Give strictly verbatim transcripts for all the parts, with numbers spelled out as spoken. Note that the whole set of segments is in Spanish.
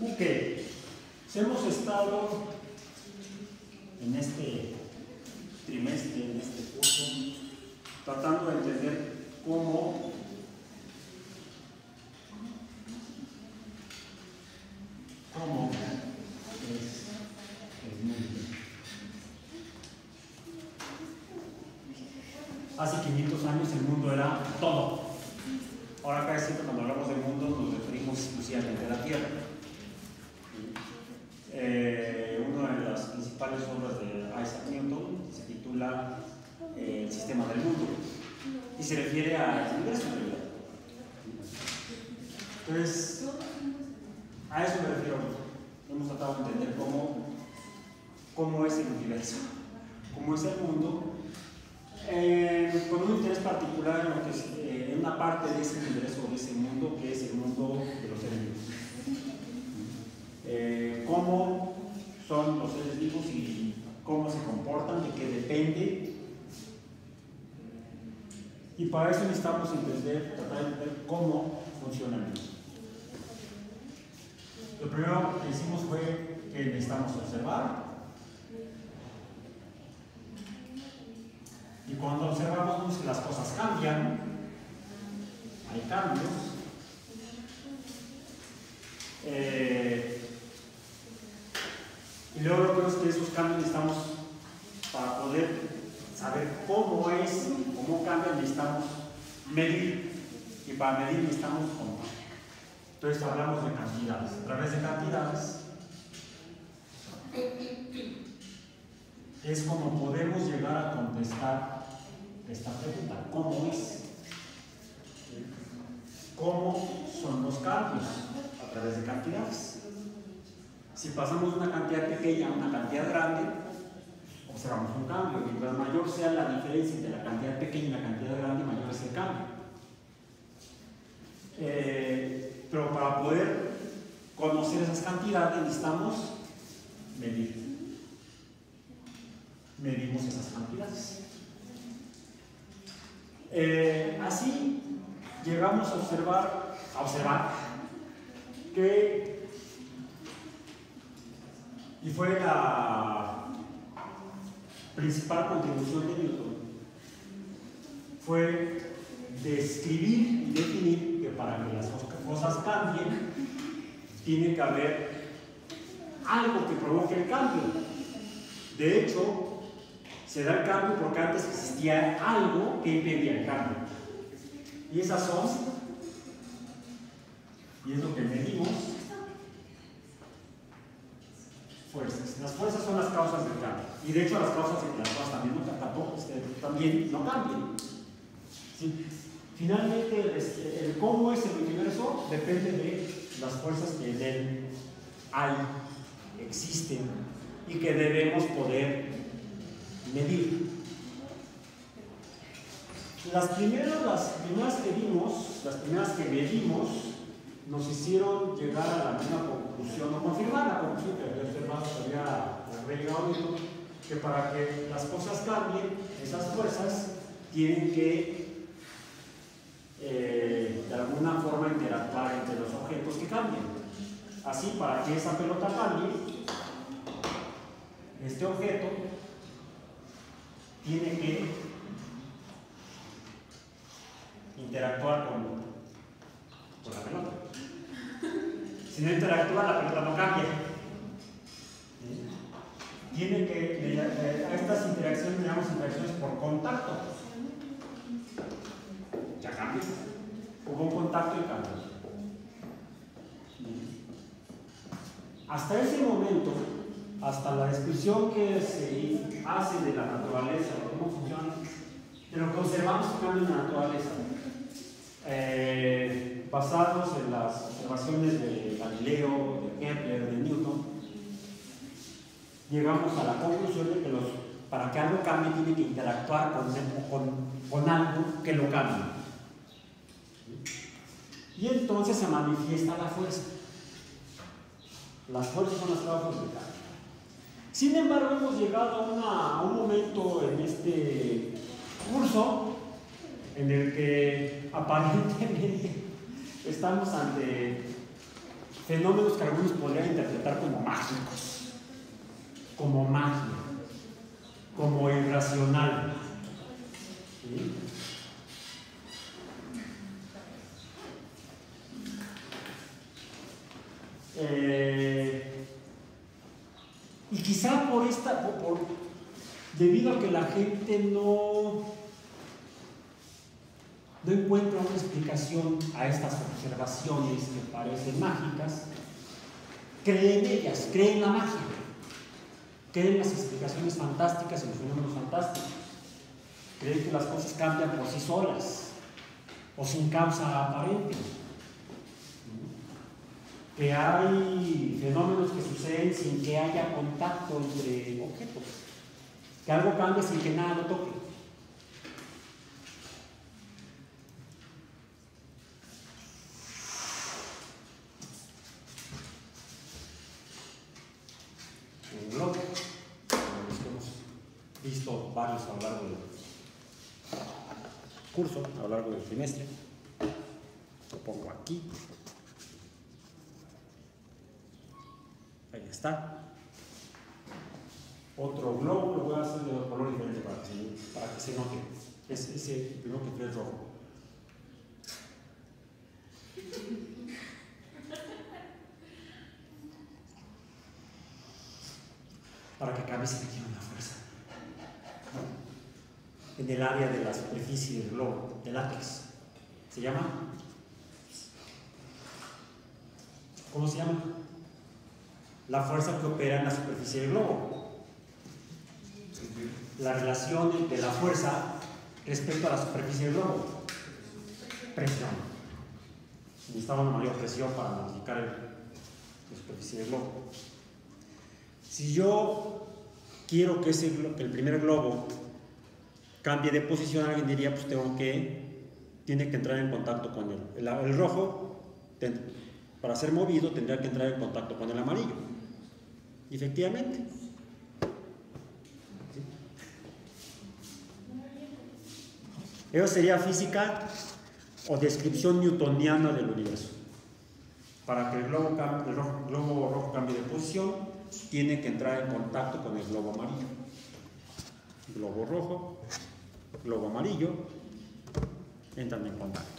Ok, hemos estado en este trimestre, en este curso, tratando de entender cómo cómo es el mundo. Hace quinientos años el mundo era todo. Ahora casi siempre cuando hablamos de mundo nos referimos exclusivamente a la Tierra. Eh, una de las principales obras de Isaac Newton se titula eh, El sistema del mundo y se refiere al universo en realidad. Entonces, a eso me refiero. Hemos tratado de entender cómo, cómo es el universo, cómo es el mundo, eh, con un interés particular en, lo que es, eh, en una parte de ese universo, de ese mundo, que es el mundo de los seres vivos. Eh, cómo son los seres vivos y cómo se comportan, de qué depende. Y para eso necesitamos entender, tratar de entender cómo funciona el mundo. Lo primero que hicimos fue que necesitamos observar. Y cuando observamos vemos que las cosas cambian, hay cambios. Eh, y luego lo que vemos es que esos cambios necesitamos, para poder saber cómo es, cómo cambia, necesitamos medir. Y para medir necesitamos contar. Entonces hablamos de cantidades. A través de cantidades es como podemos llegar a contestar esta pregunta: ¿cómo es? ¿Cómo son los cambios? A través de cantidades. Si pasamos una cantidad pequeña a una cantidad grande, observamos un cambio. Mientras mayor sea la diferencia entre la cantidad pequeña y la cantidad grande, mayor es el cambio. Eh, pero para poder conocer esas cantidades necesitamos medir. Medimos esas cantidades. Eh, así llegamos a observar, a observar que, y fue la principal contribución de Newton, fue describir y definir que para que las cosas cambien tiene que haber algo que provoque el cambio. De hecho, se da el cambio porque antes existía algo que impedía el cambio. Y esas son, y es lo que medimos, fuerzas. Las fuerzas son las causas del cambio. Y de hecho las causas de las cosas también no, tampoco, también no cambian. ¿Sí? Finalmente, el, el cómo es el universo depende de las fuerzas que en él hay, existen y que debemos poder medir. Las primeras, las primeras que vimos, las primeras que medimos, nos hicieron llegar a la misma conclusión, o confirmar la conclusión que había observado, que había llegado, que para que las cosas cambien, esas fuerzas tienen que eh, de alguna forma interactuar entre los objetos que cambian. Así, para que esa pelota cambie, este objeto tiene que interactuar con, con la pelota. Si no interactúa, la pelota no cambia. ¿Sí? Tiene que, a estas interacciones le llamamos interacciones por contacto. Ya cambia. Hubo un contacto y cambió. Hasta ese momento, hasta la descripción que se hace de la naturaleza, de cómo funciona, de lo que observamos que cambia en la naturaleza, eh, basados en las observaciones de Galileo, de Kepler, de Newton, llegamos a la conclusión de que los, para que algo cambie tiene que interactuar con, con, con algo que lo cambie. Y entonces se manifiesta la fuerza. Las fuerzas son las causas del cambio. Sin embargo, hemos llegado a, una, a un momento en este curso en el que aparentemente estamos ante fenómenos que algunos podrían interpretar como mágicos, como magia, como irracional. ¿Sí? Eh, y quizá por esta, por, por, debido a que la gente no, no encuentra una explicación a estas observaciones que parecen mágicas, cree en ellas, cree en la magia, cree en las explicaciones fantásticas y los fenómenos fantásticos, cree que las cosas cambian por sí solas o sin causa aparente, que hay fenómenos que suceden sin que haya contacto entre objetos, que algo cambie sin que nada lo toque. Un globo, como los que hemos visto varios a lo largo del curso, a lo largo del trimestre. Lo pongo aquí. Ahí está. Otro globo, lo voy a hacer de otro color diferente para que se, para que se note. Es ese primero que trae rojo. Para que cabe se requiere una fuerza. En el área de la superficie del globo, del látex. ¿Se llama? ¿Cómo se llama? La fuerza que opera en la superficie del globo. La relación de la fuerza respecto a la superficie del globo. Presión. Necesitaba una mayor presión para modificar el, la superficie del globo. Si yo quiero que, ese, que el primer globo cambie de posición, alguien diría, pues tengo que, tiene que entrar en contacto con el, el, el rojo, ten, para ser movido tendría que entrar en contacto con el amarillo. Y efectivamente. ¿Sí? Eso sería física o descripción newtoniana del universo. Para que el globo, el rojo, el globo rojo cambie de posición, tiene que entrar en contacto con el globo amarillo. Globo rojo, globo amarillo, entran en contacto.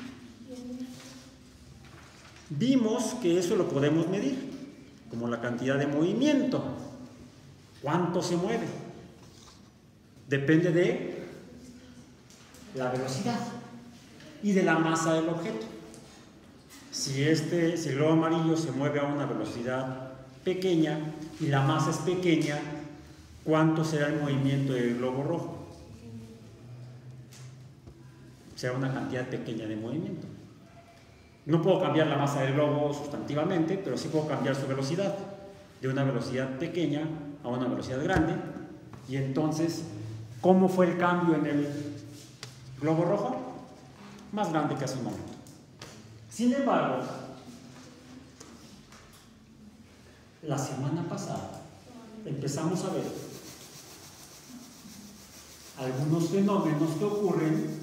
Vimos que eso lo podemos medir, como la cantidad de movimiento. ¿Cuánto se mueve? Depende de la velocidad y de la masa del objeto. Si, este, si el globo amarillo se mueve a una velocidad pequeña y la masa es pequeña, ¿cuánto será el movimiento del globo rojo? Será una cantidad pequeña de movimiento. No puedo cambiar la masa del globo sustantivamente, pero sí puedo cambiar su velocidad de una velocidad pequeña a una velocidad grande. Y entonces, ¿cómo fue el cambio en el globo rojo? Más grande que hace un momento. Sin embargo, la semana pasada empezamos a ver algunos fenómenos que ocurren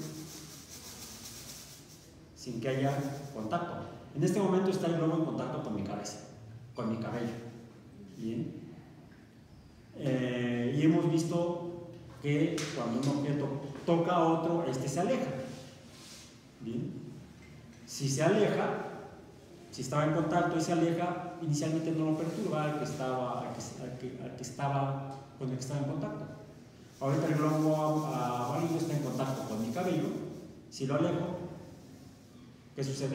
sin que haya contacto. En este momento está el globo en contacto con mi cabeza, con mi cabello. Bien. Eh, y hemos visto que cuando un objeto toca a otro, este se aleja. Bien. Si se aleja, si estaba en contacto y se aleja, inicialmente no lo perturba al que estaba, al que, al que, al que estaba con el que estaba en contacto. Ahorita el globo amarillo está en contacto con mi cabello. Si lo alejo, ¿qué sucede?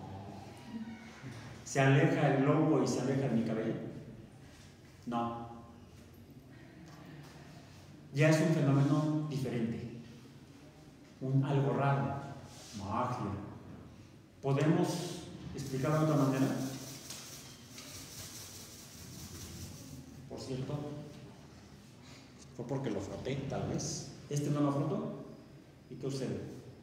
¿Se aleja el globo y se aleja mi cabello? No. Ya es un fenómeno diferente. Un algo raro. Magia. ¿Podemos explicarlo de otra manera? Por cierto, fue porque lo froté, tal vez. ¿Este no lo frotó? ¿Y qué sucede?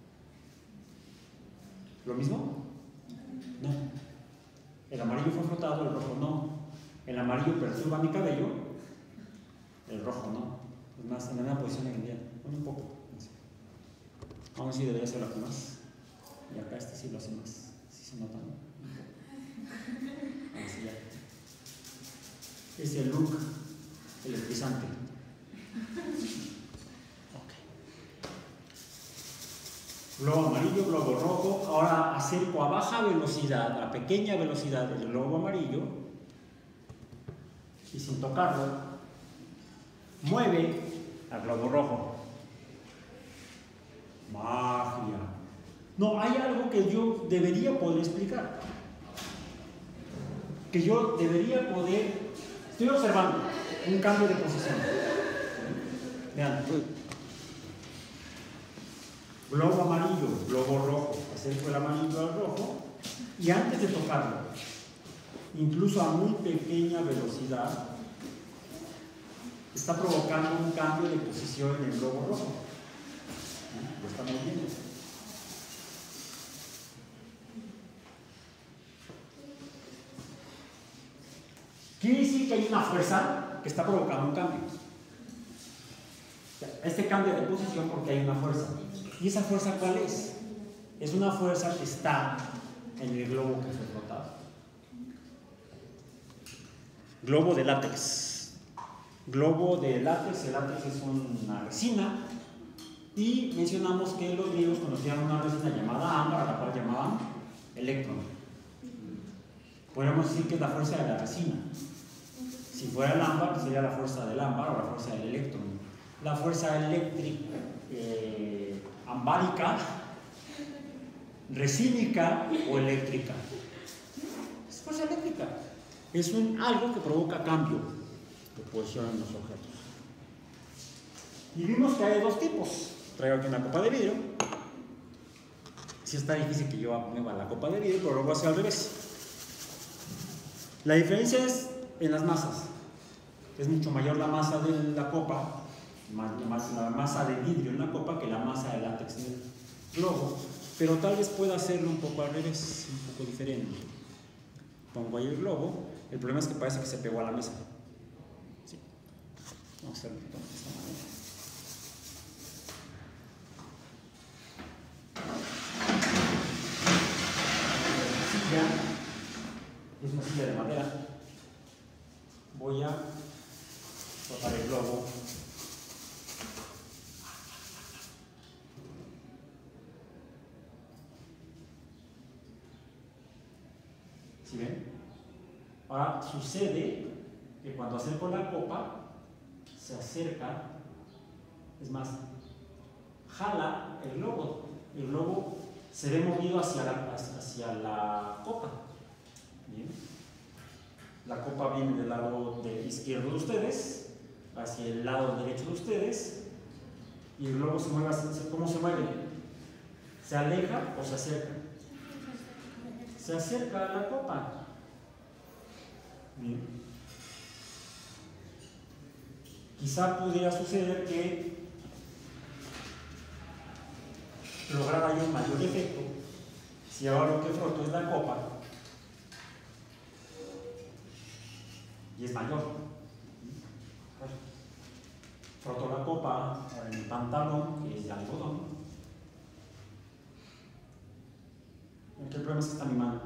¿Lo mismo? No. El amarillo fue frotado, el rojo no. El amarillo perturba mi cabello, el rojo no. Es más, en la misma posición en el día. Bueno, un poco. Aún así debería ser algo más. Y acá este sí lo hace más. Sí se nota, ¿no? Así ya. Es el look electrizante. Globo amarillo, globo rojo. Ahora acerco a baja velocidad, a pequeña velocidad del globo amarillo y sin tocarlo, mueve al globo rojo. Magia. No, hay algo que yo debería poder explicar. Que yo debería poder... Estoy observando un cambio de posición. Vean. Globo amarillo, globo rojo, acerco el amarillo al rojo y antes de tocarlo, incluso a muy pequeña velocidad, está provocando un cambio de posición en el globo rojo. Lo estamos viendo. Quiere decir que hay una fuerza que está provocando un cambio. Este cambio de posición porque hay una fuerza. ¿Y esa fuerza cuál es? Es una fuerza que está en el globo que fue frotado. Globo de látex. Globo de látex, el látex es una resina. Y mencionamos que los griegos conocían una resina llamada ámbar, a la cual llamaban electrón. Podríamos decir que es la fuerza de la resina. Si fuera el ámbar, sería la fuerza del ámbar o la fuerza del electrón. La fuerza eléctrica, eh, ambárica, resínica o eléctrica. Es fuerza eléctrica. Es un, algo que provoca cambio de posición en los objetos. Y vimos que hay dos tipos. Traigo aquí una copa de vidrio. Si está difícil que yo mueva la copa de vidrio, pero lo voy a hacer al revés. La diferencia es en las masas. Es mucho mayor la masa de la copa, más, más la masa de vidrio en la copa que la masa de látex en el globo, pero tal vez pueda hacerlo un poco al revés, un poco diferente. Pongo ahí el globo, el problema es que parece que se pegó a la mesa. Sí. Vamos a hacerlo de esta manera. Silla, es una silla de madera. Voy a tocar el globo. ¿Sí ven? Ahora sucede que cuando acerco la copa, se acerca, es más, jala el globo. El globo se ve movido hacia la, hacia la copa. ¿Bien? La copa viene del lado de izquierdo de ustedes, hacia el lado derecho de ustedes, y el globo se mueve. ¿Cómo se mueve? ¿Se aleja o se acerca? Se acerca a la copa. Bien. Quizá pudiera suceder que lograra yo un mayor efecto si ahora lo que froto es la copa y es mayor. Froto la copa en mi pantalón, que es de algodón. El problema es que está mi mano.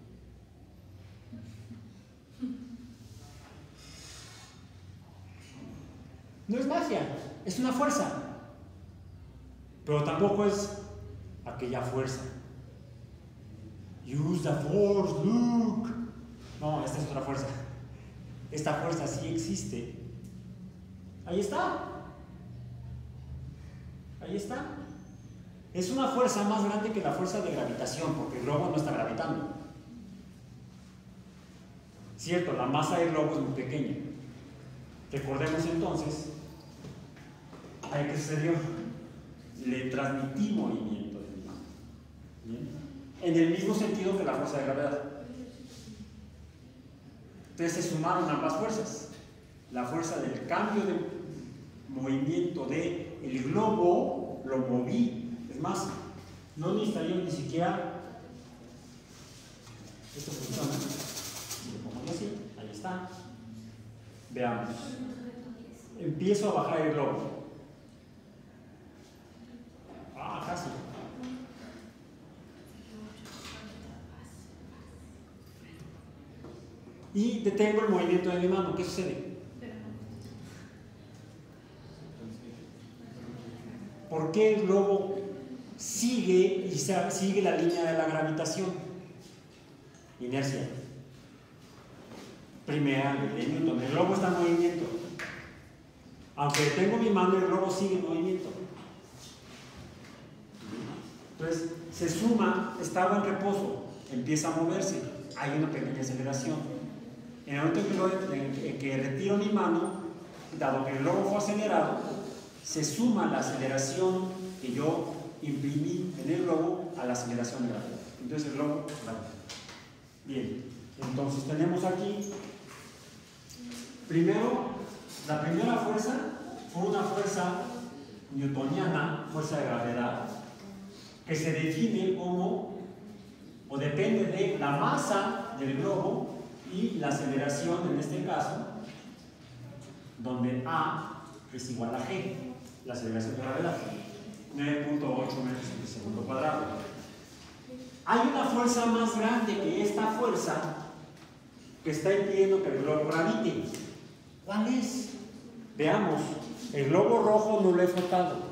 No es magia, es una fuerza. Pero tampoco es aquella fuerza. Use the force, look. No, esta es otra fuerza. Esta fuerza sí existe. Ahí está. Ahí está. Es una fuerza más grande que la fuerza de gravitación, porque el globo no está gravitando. Cierto, la masa del globo es muy pequeña. Recordemos entonces, ¿a qué sucedió? Le transmití movimiento de mi mano. ¿Bien? En el mismo sentido que la fuerza de gravedad. Entonces se sumaron ambas fuerzas. La fuerza del cambio de movimiento del globo, lo moví. Es más, no necesitaría ni siquiera. Esto funciona. Si lo pongo así, ahí está. Veamos. Empiezo a bajar el globo. Ah, casi. y detengo el movimiento de mi mano. ¿Qué sucede? ¿Por qué el globo sigue y sigue la línea de la gravitación? Inercia. Primera ley de Newton. El globo está en movimiento. Aunque detengo mi mano, el globo sigue en movimiento. Entonces, se suma, estaba en reposo, empieza a moverse, hay una pequeña aceleración. En el momento en que, lo, en que retiro mi mano, dado que el globo fue acelerado, se suma la aceleración que yo imprimí en el globo a la aceleración de gravedad. Entonces el globo gravita. Bien, entonces tenemos aquí, primero, la primera fuerza fue una fuerza newtoniana, fuerza de gravedad, que se define como, o depende de la masa del globo y la aceleración, en este caso, donde A es igual a G, la aceleración de gravedad, nueve punto ocho metros por segundo cuadrado. Hay una fuerza más grande que esta fuerza que está impidiendo que el globo gravite. ¿Cuál es? Veamos, el globo rojo no lo he flotado.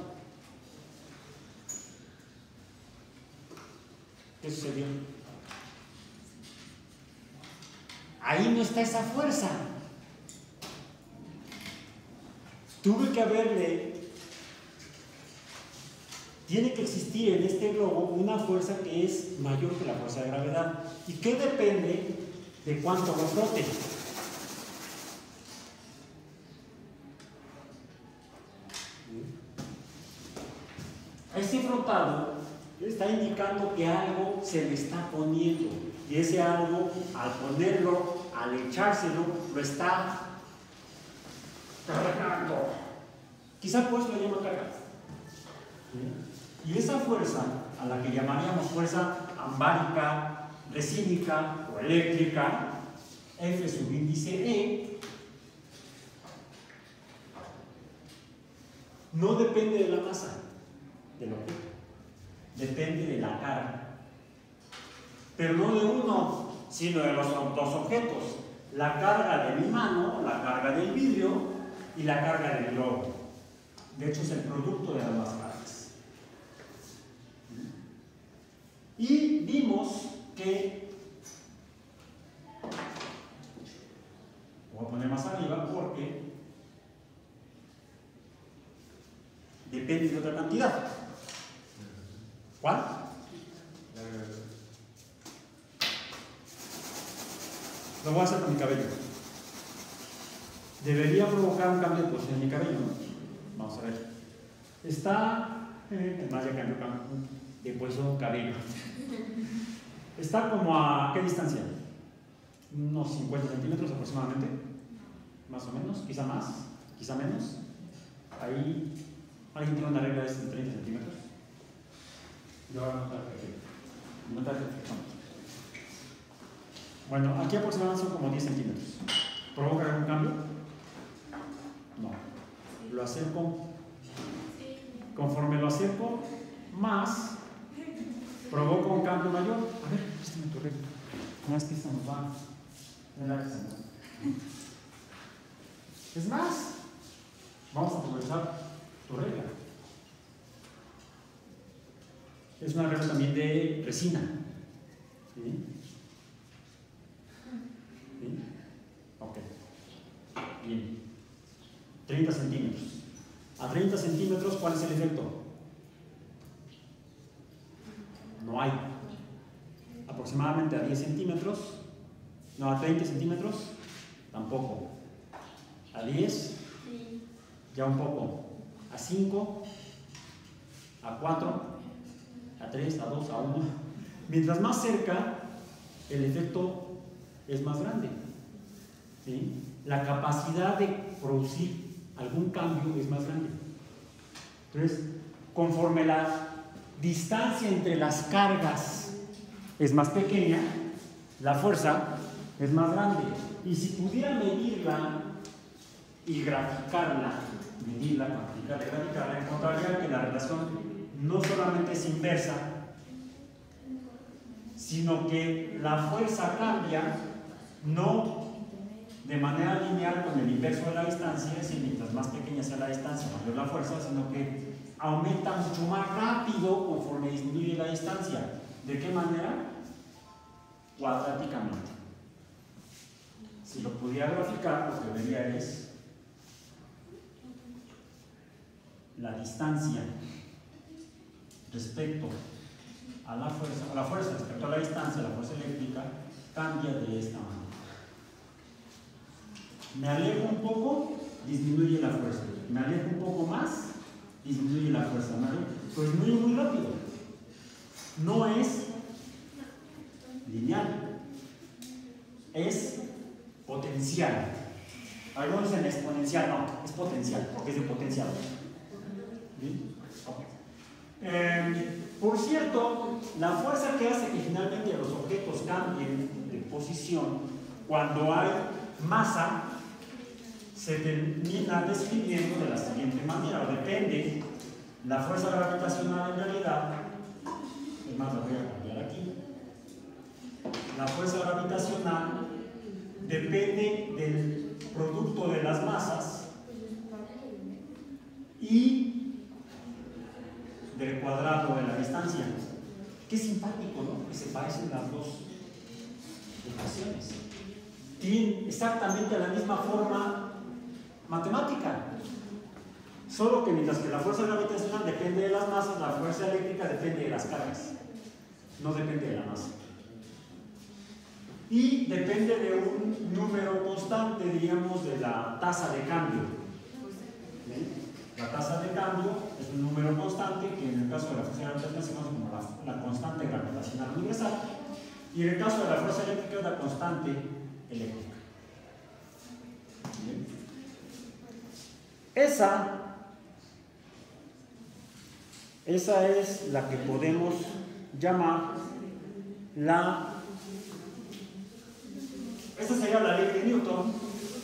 ¿Qué sucedió? Ahí no está esa fuerza. Tuve que haberle... Tiene que existir en este globo una fuerza que es mayor que la fuerza de gravedad. ¿Y qué depende de cuánto lo flote? Ese flotado está indicando que algo se le está poniendo, y ese algo, al ponerlo, al echárselo, lo está cargando. Quizá pues lo llama carga. Y esa fuerza, a la que llamaríamos fuerza ambárica, resínica o eléctrica, F subíndice E, no depende de la masa del objeto, depende de la carga, pero no de uno, sino de los dos objetos: la carga de mi mano, la carga del vidrio y la carga del globo. De hecho, es el producto de ambas cargas. Y vimos que, voy a poner más arriba porque depende de otra cantidad. ¿Cuál? Lo voy a hacer con mi cabello. Debería provocar un cambio de posición en mi cabello, ¿no? Vamos a ver. Está, eh, más ya cambio de posición cabello. Está como a ¿qué distancia? Unos cincuenta centímetros aproximadamente, más o menos, quizá más, quizá menos. Ahí, ¿alguien tiene una regla de treinta centímetros? Yo voy a anotar aquí. Anotar aquí. Bueno, aquí aproximadamente son como diez centímetros. ¿Provoca algún cambio? No. Lo acerco. Conforme lo acerco más, provoca un cambio mayor. A ver, préstame tu regla. No es que esta nos va. Es más, vamos a aprovechar tu regla. Es una regla también de resina. ¿Sí? ¿Sí? Ok. Bien. treinta centímetros. A treinta centímetros, ¿cuál es el efecto? No hay. Aproximadamente a diez centímetros. No, a treinta centímetros. Tampoco. A diez. Ya un poco. A cinco. A cuatro. A tres, a dos, a uno. Mientras más cerca, el efecto es más grande. ¿Sí? La capacidad de producir algún cambio es más grande. Entonces, conforme la distancia entre las cargas es más pequeña, la fuerza es más grande. Y si pudiera medirla y graficarla, medirla, cuantificarla y graficarla, encontraría que la relación no solamente es inversa, sino que la fuerza cambia no de manera lineal con el inverso de la distancia, es decir, mientras más pequeña sea la distancia, mayor la fuerza, sino que aumenta mucho más rápido conforme disminuye la distancia. ¿De qué manera? Cuadráticamente. Si lo pudiera graficar, lo que vería es la distancia respecto a la fuerza, a la fuerza respecto a la distancia, la fuerza eléctrica, cambia de esta manera. Me alejo un poco, disminuye la fuerza. Me alejo un poco más, disminuye la fuerza. Pues disminuye muy rápido. No es lineal, es potencial. Algunos dicen exponencial, no, es potencial, porque es de potencial. ¿Sí? Okay. Eh, por cierto, la fuerza que hace que finalmente los objetos cambien de posición cuando hay masa se termina describiendo de la siguiente manera, o depende la fuerza gravitacional en realidad, es más, la voy a cambiar aquí. La fuerza gravitacional depende del producto de las masas y del cuadrado de la distancia. Qué simpático, ¿no? Que se parecen las dos ecuaciones. Tienen exactamente la misma forma matemática. Solo que mientras que la fuerza gravitacional depende de las masas, la fuerza eléctrica depende de las cargas. No depende de la masa. Y depende de un número constante, digamos, de la tasa de cambio. ¿Sí? La tasa de cambio es un número constante que en el caso de la fuerza gravitacional se conoce como la, la constante gravitacional universal, y en el caso de la fuerza eléctrica es la constante eléctrica. ¿Bien? Esa, esa es la que podemos llamar la... Esta sería la ley de Newton.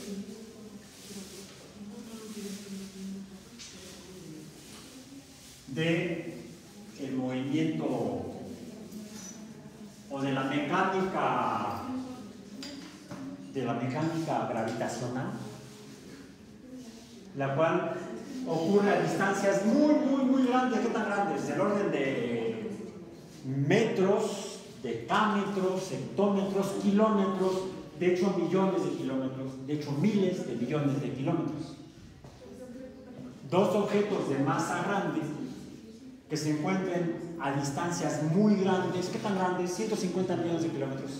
De el movimiento o de la mecánica de la mecánica gravitacional, la cual ocurre a distancias muy, muy, muy grandes. ¿Qué tan grandes? Del orden de metros, decámetros, hectómetros, kilómetros, de hecho millones de kilómetros, de hecho miles de millones de kilómetros. Dos objetos de masa grande que se encuentren a distancias muy grandes. ¿Qué tan grandes? ciento cincuenta millones de kilómetros.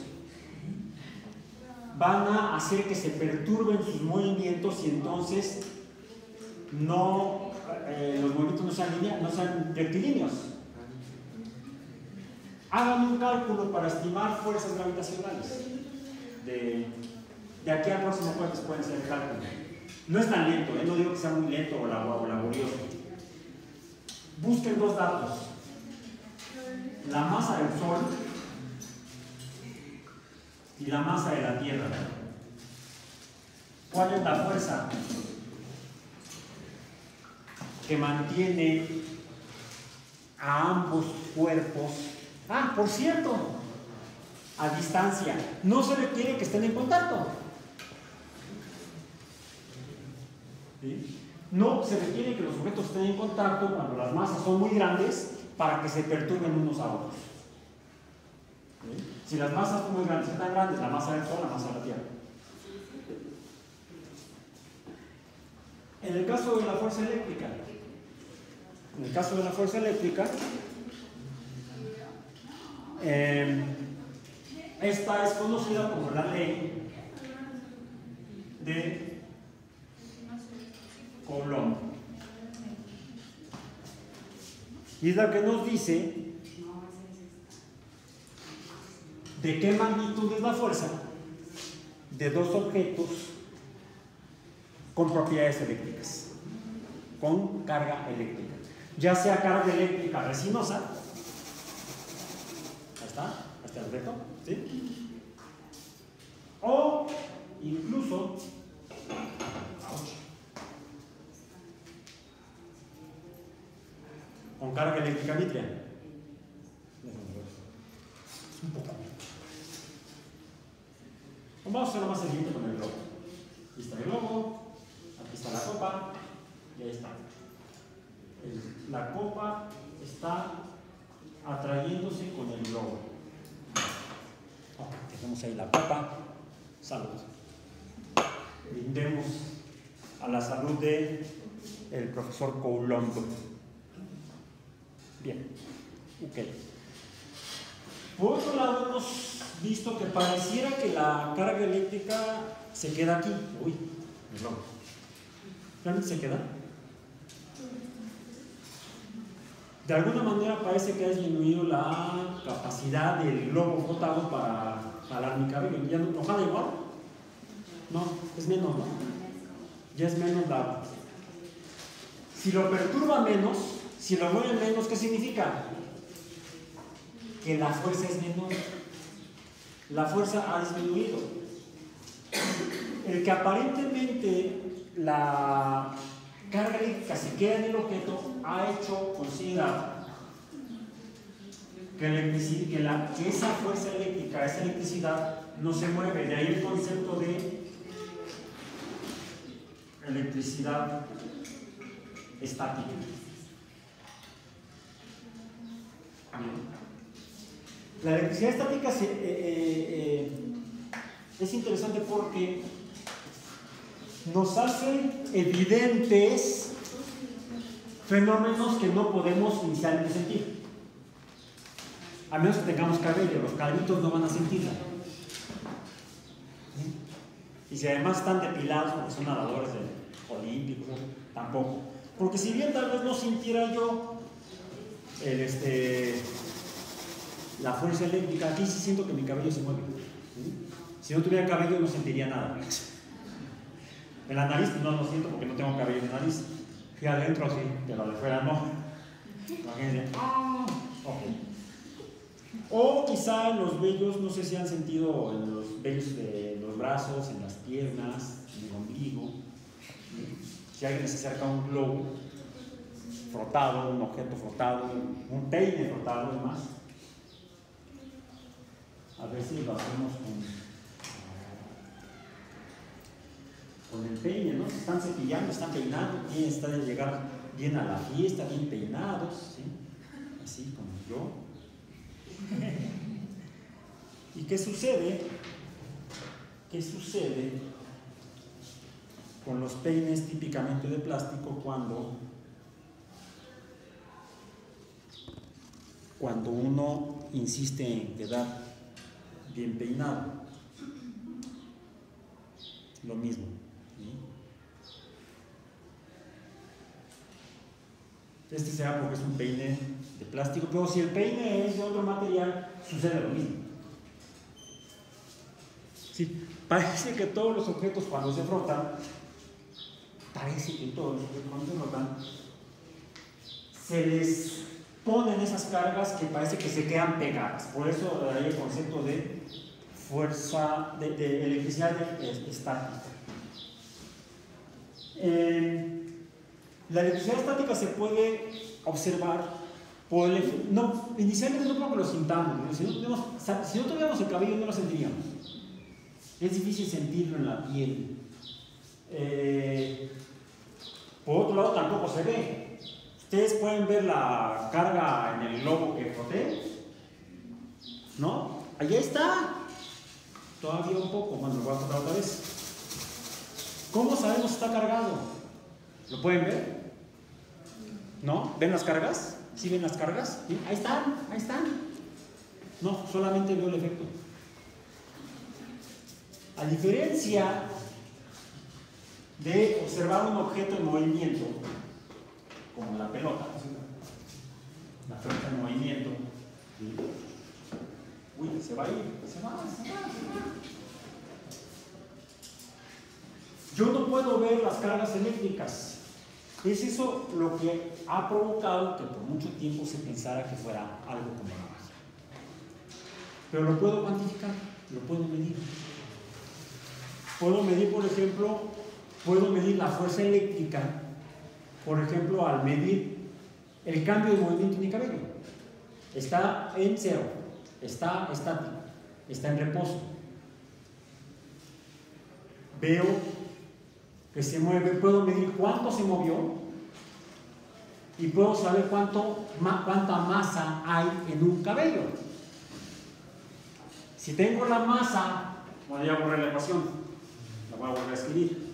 Van a hacer que se perturben sus movimientos y entonces no, eh, los movimientos no sean, linea, no sean rectilíneos. Hagan un cálculo para estimar fuerzas gravitacionales. De, de aquí al próximo jueves pueden ser el cálculo. No es tan lento, ¿eh? No digo que sea muy lento o laborioso. Busquen dos datos: la masa del Sol y la masa de la Tierra. ¿Cuál es la fuerza que mantiene a ambos cuerpos? Ah, por cierto, a distancia. No se requiere que estén en contacto. ¿Sí? No se requiere que los objetos estén en contacto cuando las masas son muy grandes para que se perturben unos a otros. ¿Sí? Si las masas son muy grandes, son tan grandes, la masa del Sol, la masa de la Tierra. En el caso de la fuerza eléctrica, en el caso de la fuerza eléctrica, eh, esta es conocida como la ley de Coulomb. Y es la que nos dice de qué magnitud es la fuerza de dos objetos con propiedades eléctricas, con carga eléctrica, ya sea carga eléctrica resinosa, ahí está, ahí está el objeto, ¿sí? O incluso con carga eléctrica vítrea. Es un poco. Vamos a hacerlo más siguiente con el globo. la copa está atrayéndose con el globo. Oh, dejemos ahí la copa. Salud. Brindemos a la salud de el profesor Coulomb. Bien, ok. Por otro lado, hemos visto que pareciera que la carga eléctrica se queda aquí. Uy, perdón. ¿Realmente se queda? De alguna manera parece que ha disminuido la capacidad del globo flotado para jalar mi cabello. ¿Ya no, no jala igual? No, es menos, ¿no? Ya es menos la... Si lo perturba menos, si lo mueve menos, ¿qué significa? Que la fuerza es menor. La fuerza ha disminuido. El que aparentemente la carga eléctrica se queda en el objeto ha hecho considerar que, la, que, la, que esa fuerza eléctrica, esa electricidad no se mueve. De ahí el concepto de electricidad estática. Bien. La electricidad estática se, eh, eh, es interesante porque nos hace evidentes fenómenos que no podemos inicialmente sentir. A menos que tengamos cabello, los cabellitos no van a sentirla. Y si además están depilados porque son nadadores olímpicos, tampoco. Porque si bien tal vez no sintiera yo el, este, la fuerza eléctrica, aquí sí siento que mi cabello se mueve. Si no tuviera cabello no sentiría nada. En la nariz no lo siento porque no tengo cabello en la nariz. Y adentro sí, pero de fuera no. Imagínense. Ah, ok. O quizá en los vellos, no sé si han sentido en los vellos de los brazos, en las piernas, en el ombligo. Si alguien se acerca a un globo frotado, un objeto frotado, un peine frotado y más. A ver si lo hacemos con... con el peine, ¿no? Se están cepillando, están peinando, bien, están de llegar bien a la fiesta, bien peinados, ¿sí? Así como yo. ¿Y qué sucede? ¿Qué sucede con los peines típicamente de plástico cuando, cuando uno insiste en quedar bien peinado? Lo mismo. Este será porque es un peine de plástico, pero si el peine es de otro material, sucede lo mismo. Sí, parece que todos los objetos cuando se frotan, parece que todos los objetos cuando se frotan, se les ponen esas cargas que parece que se quedan pegadas. Por eso hay el concepto de fuerza, de, de electricidad estática. Eh, La electricidad estática se puede observar por el... No, inicialmente no creo que lo sintamos. Si no, tuviéramos, si no tuviéramos el cabello no lo sentiríamos. Es difícil sentirlo en la piel. Eh, por otro lado tampoco se ve. Ustedes pueden ver la carga en el globo que froté, ¿no? Allí está. Todavía un poco. Bueno, lo voy a frotar otra vez. ¿Cómo sabemos si está cargado? ¿Lo pueden ver? ¿No? ¿Ven las cargas? ¿Sí ven las cargas? ¿Sí? Ahí están, ahí están. No, solamente veo el efecto. A diferencia de observar un objeto en movimiento, como la pelota, la pelota en movimiento, uy, se va a ir, se va, se va, se va. Yo no puedo ver las cargas eléctricas. Es eso lo que ha provocado que por mucho tiempo se pensara que fuera algo como la magia. Pero lo puedo cuantificar, lo puedo medir. Puedo medir, por ejemplo, puedo medir la fuerza eléctrica, por ejemplo, al medir el cambio de movimiento en mi cabello. Está en cero, está estático, está en reposo. Veo que se mueve, puedo medir cuánto se movió, y puedo saber cuánto, cuánta masa hay en un cabello. Si tengo la masa, voy a borrar la ecuación, la voy a volver a escribir.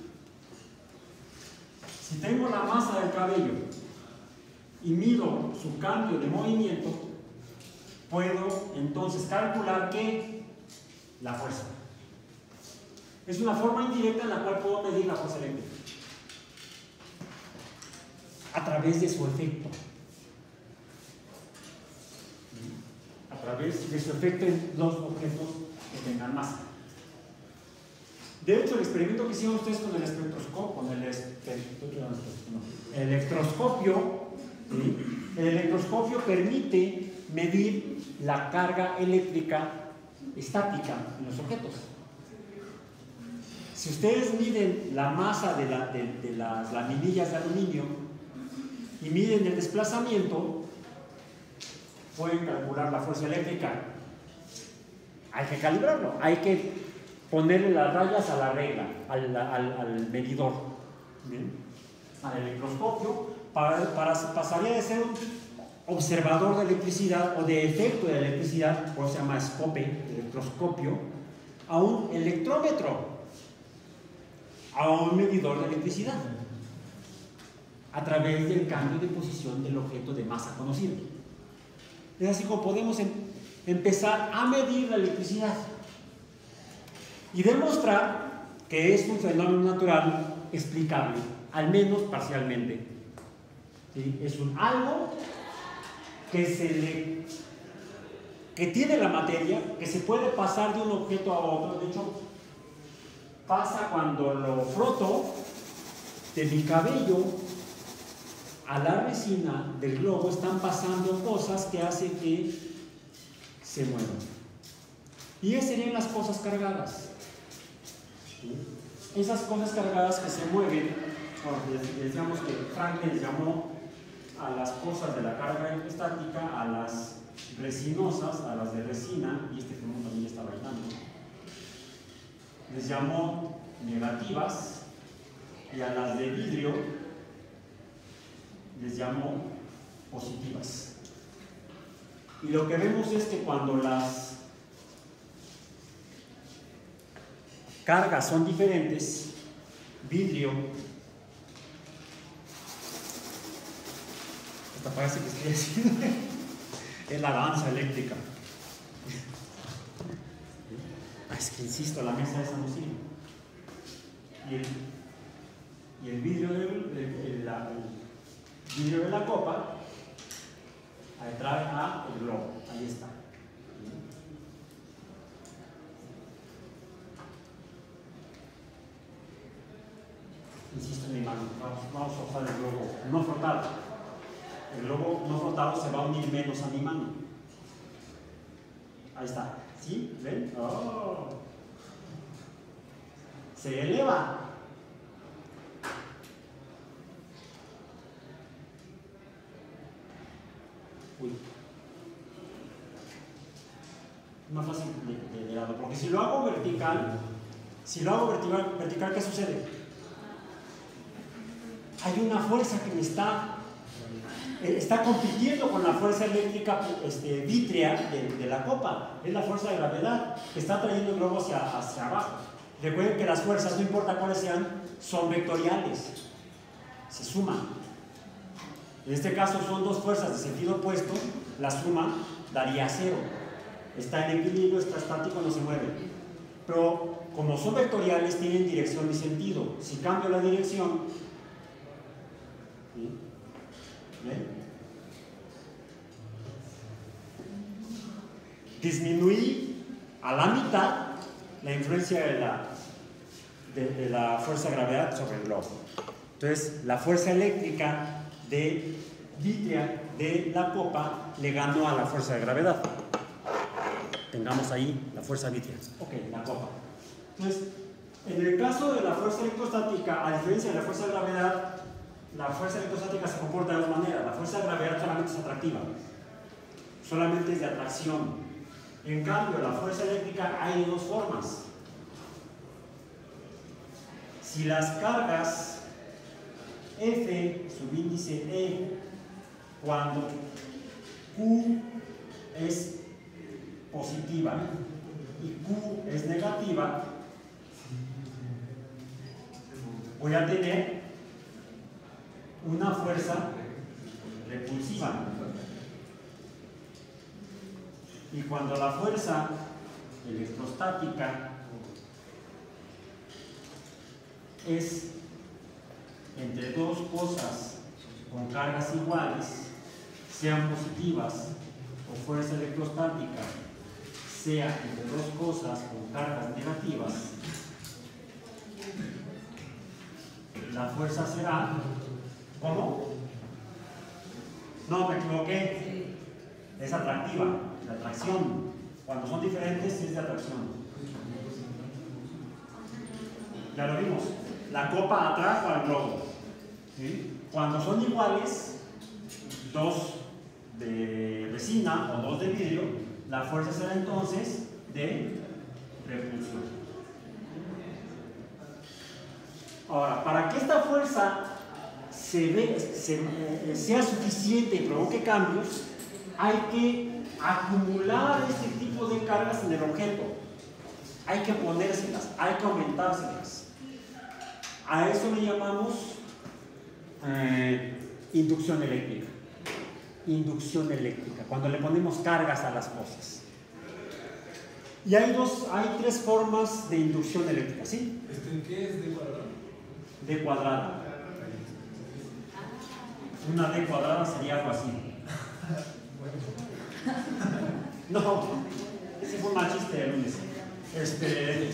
Si tengo la masa del cabello y mido su cambio de movimiento, puedo entonces calcular que la fuerza. Es una forma indirecta en la cual puedo medir la fuerza eléctrica a través de su efecto. A través de su efecto en los objetos que tengan masa. De hecho, el experimento que hicieron ustedes con el espectroscopio, con el, el electroscopio, ¿sí? El electroscopio permite medir la carga eléctrica estática en los objetos. Si ustedes miden la masa de, la, de, de las laminillas de aluminio y miden el desplazamiento, pueden calcular la fuerza eléctrica. Hay que calibrarlo, hay que ponerle las rayas a la regla, al, al, al medidor, ¿bien? Al electroscopio, para, para, pasaría de ser un observador de electricidad o de efecto de electricidad, por eso se llama scope, electroscopio, a un electrómetro, a un medidor de electricidad, a través del cambio de posición del objeto de masa conocido. Es así como podemos em, empezar a medir la electricidad y demostrar que es un fenómeno natural explicable, al menos parcialmente. ¿Sí? Es un algo que, se le, que tiene la materia, que se puede pasar de un objeto a otro. De hecho, pasa cuando lo froto de mi cabello a la resina del globo, están pasando cosas que hacen que se muevan. Y esas serían las cosas cargadas. ¿Sí? Esas cosas cargadas que se mueven, bueno, decíamos que Franklin les llamó a las cosas de la carga estática, a las resinosas, a las de resina, y este fenómeno también está bailando, les llamó negativas, y a las de vidrio les llamó positivas. Y lo que vemos es que cuando las cargas son diferentes, vidrio, hasta parece que estoy haciendo es la danza eléctrica. Es que insisto, la mesa esa no sirve. Y el, y el vidrio del el, el, la, el vidrio de la copa atrae a el globo. Ahí está. Insisto en mi mano, vamos, vamos a usar el globo no frotado. El globo no frotado se va a unir menos a mi mano. Ahí está. ¿Sí? ¿Ven? Oh. Se eleva. Uy. Más fácil de, de, de lado, porque si lo hago vertical, si lo hago vertical, vertical, ¿qué sucede? Hay una fuerza que me está, eh, está compitiendo con la fuerza eléctrica este, vítrea de, de la copa. Es la fuerza de gravedad que está trayendo el globo hacia, hacia abajo. Recuerden que las fuerzas, no importa cuáles sean, son vectoriales, se suman. En este caso son dos fuerzas de sentido opuesto, la suma daría cero. Está en equilibrio, está estático, no se mueve. Pero como son vectoriales, tienen dirección y sentido. Si cambio la dirección, ¿sí? ¿Ven? Disminuí a la mitad la influencia de la, de, de la fuerza de gravedad sobre el globo. Entonces, la fuerza eléctrica de vítrea de la copa le ganó a la fuerza de gravedad. Tengamos ahí la fuerza vítrea. Ok, la copa. Entonces, en el caso de la fuerza electrostática, a diferencia de la fuerza de gravedad, la fuerza electrostática se comporta de dos maneras. La fuerza de gravedad solamente es atractiva, solamente es de atracción. En cambio, la fuerza eléctrica hay de dos formas. Si las cargas F, subíndice E, cuando Q es positiva y Q es negativa, voy a tener una fuerza repulsiva. Y cuando la fuerza electrostática es entre dos cosas con cargas iguales, sean positivas, o fuerza electrostática sea entre dos cosas con cargas negativas, la fuerza será, ¿cómo? No, me equivoqué, es atractiva, de atracción. Cuando son diferentes es de atracción. Ya lo vimos, la copa atrajo al globo. ¿Sí? Cuando son iguales, dos de resina o dos de vidrio, la fuerza será entonces de repulsión. Ahora, para que esta fuerza se ve, se, eh, sea suficiente y provoque cambios, hay que acumular este tipo de cargas en el objeto. Hay que ponérselas, hay que aumentárselas. A eso le llamamos eh, inducción eléctrica. Inducción eléctrica, cuando le ponemos cargas a las cosas. Y hay dos, hay tres formas de inducción eléctrica, ¿sí? ¿Este qué es? ¿De cuadrada? De cuadrada. Una D cuadrada sería algo así. No, ese fue un mal chiste de lunes. Este,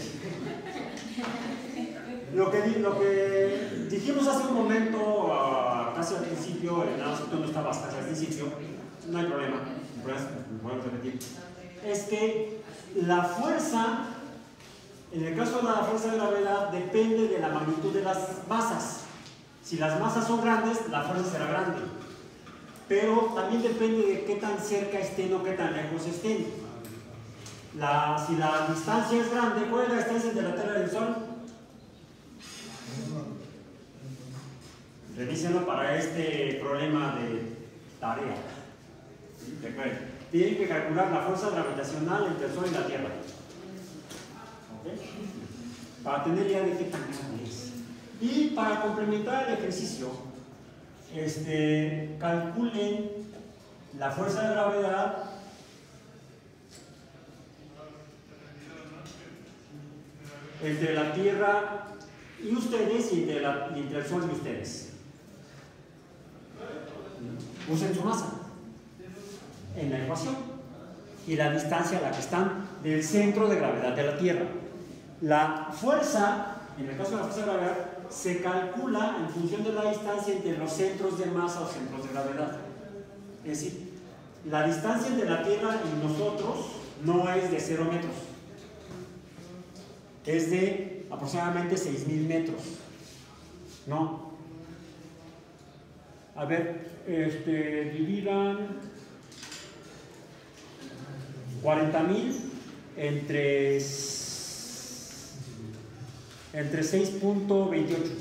lo, que, lo que dijimos hace un momento, uh, casi al principio, nada más que tú no estabas casi al principio, no hay problema, me puedo repetir, es que la fuerza, en el caso de la fuerza de gravedad, depende de la magnitud de las masas. Si las masas son grandes, la fuerza será grande. Pero también depende de qué tan cerca estén o qué tan lejos estén. La, si la distancia es grande, ¿cuál es la distancia de la Tierra del Sol? Revísenlo para este problema de tarea. ¿Sí? Tienen que calcular la fuerza gravitacional entre el Sol y la Tierra. ¿Okay? Para tener idea de qué tan grande es. Y para complementar el ejercicio, este, calculen la fuerza de gravedad entre la Tierra y ustedes y entre, la, y entre el Sol y ustedes. Usen su masa en la ecuación y la distancia a la que están del centro de gravedad de la Tierra. La fuerza, en el caso de la fuerza de gravedad, se calcula en función de la distancia entre los centros de masa o centros de gravedad. Es decir, la distancia entre la Tierra y nosotros no es de cero metros, es de aproximadamente seis mil metros. ¿No? A ver, este, dividan cuarenta mil entre entre seis punto veintiocho.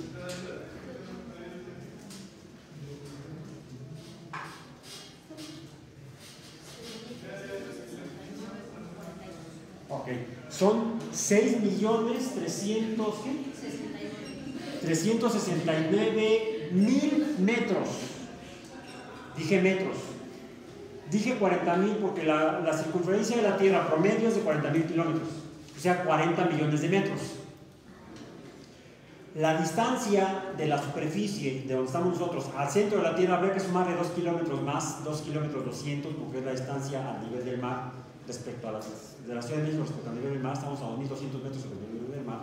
Ok, son seis millones trescientos sesenta y nueve mil metros. Dije metros. Dije cuarenta mil porque la, la circunferencia de la Tierra promedio es de cuarenta mil kilómetros, o sea, cuarenta millones de metros. La distancia de la superficie de donde estamos nosotros al centro de la Tierra habría que sumarle dos kilómetros más, dos kilómetros doscientos, porque es la distancia al nivel del mar respecto a la, de la Ciudad de México respecto al nivel del mar. Estamos a dos mil doscientos metros sobre el nivel del mar.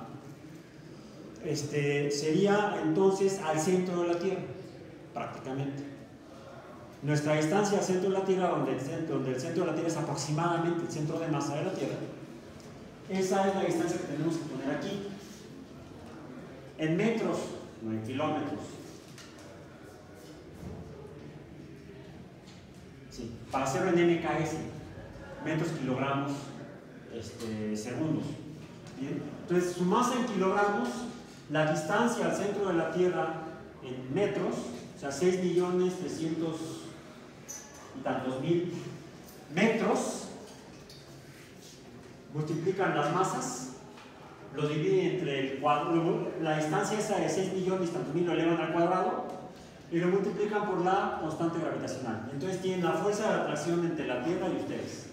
Este, sería entonces al centro de la Tierra, prácticamente. Nuestra distancia al centro de la Tierra, donde el centro, donde el centro de la Tierra es aproximadamente el centro de masa de la Tierra, esa es la distancia que tenemos que poner aquí. En metros, no en kilómetros. Sí, para hacerlo en M K S, metros, kilogramos, este, segundos. ¿Bien? Entonces, su masa en kilogramos, la distancia al centro de la Tierra en metros, o sea, seis millones trescientos y tantos mil metros, multiplican las masas, lo dividen entre el cuadrado, la distancia esa de seis millones y tantos mil lo elevan al cuadrado y lo multiplican por la constante gravitacional. Entonces tienen la fuerza de atracción entre la Tierra y ustedes.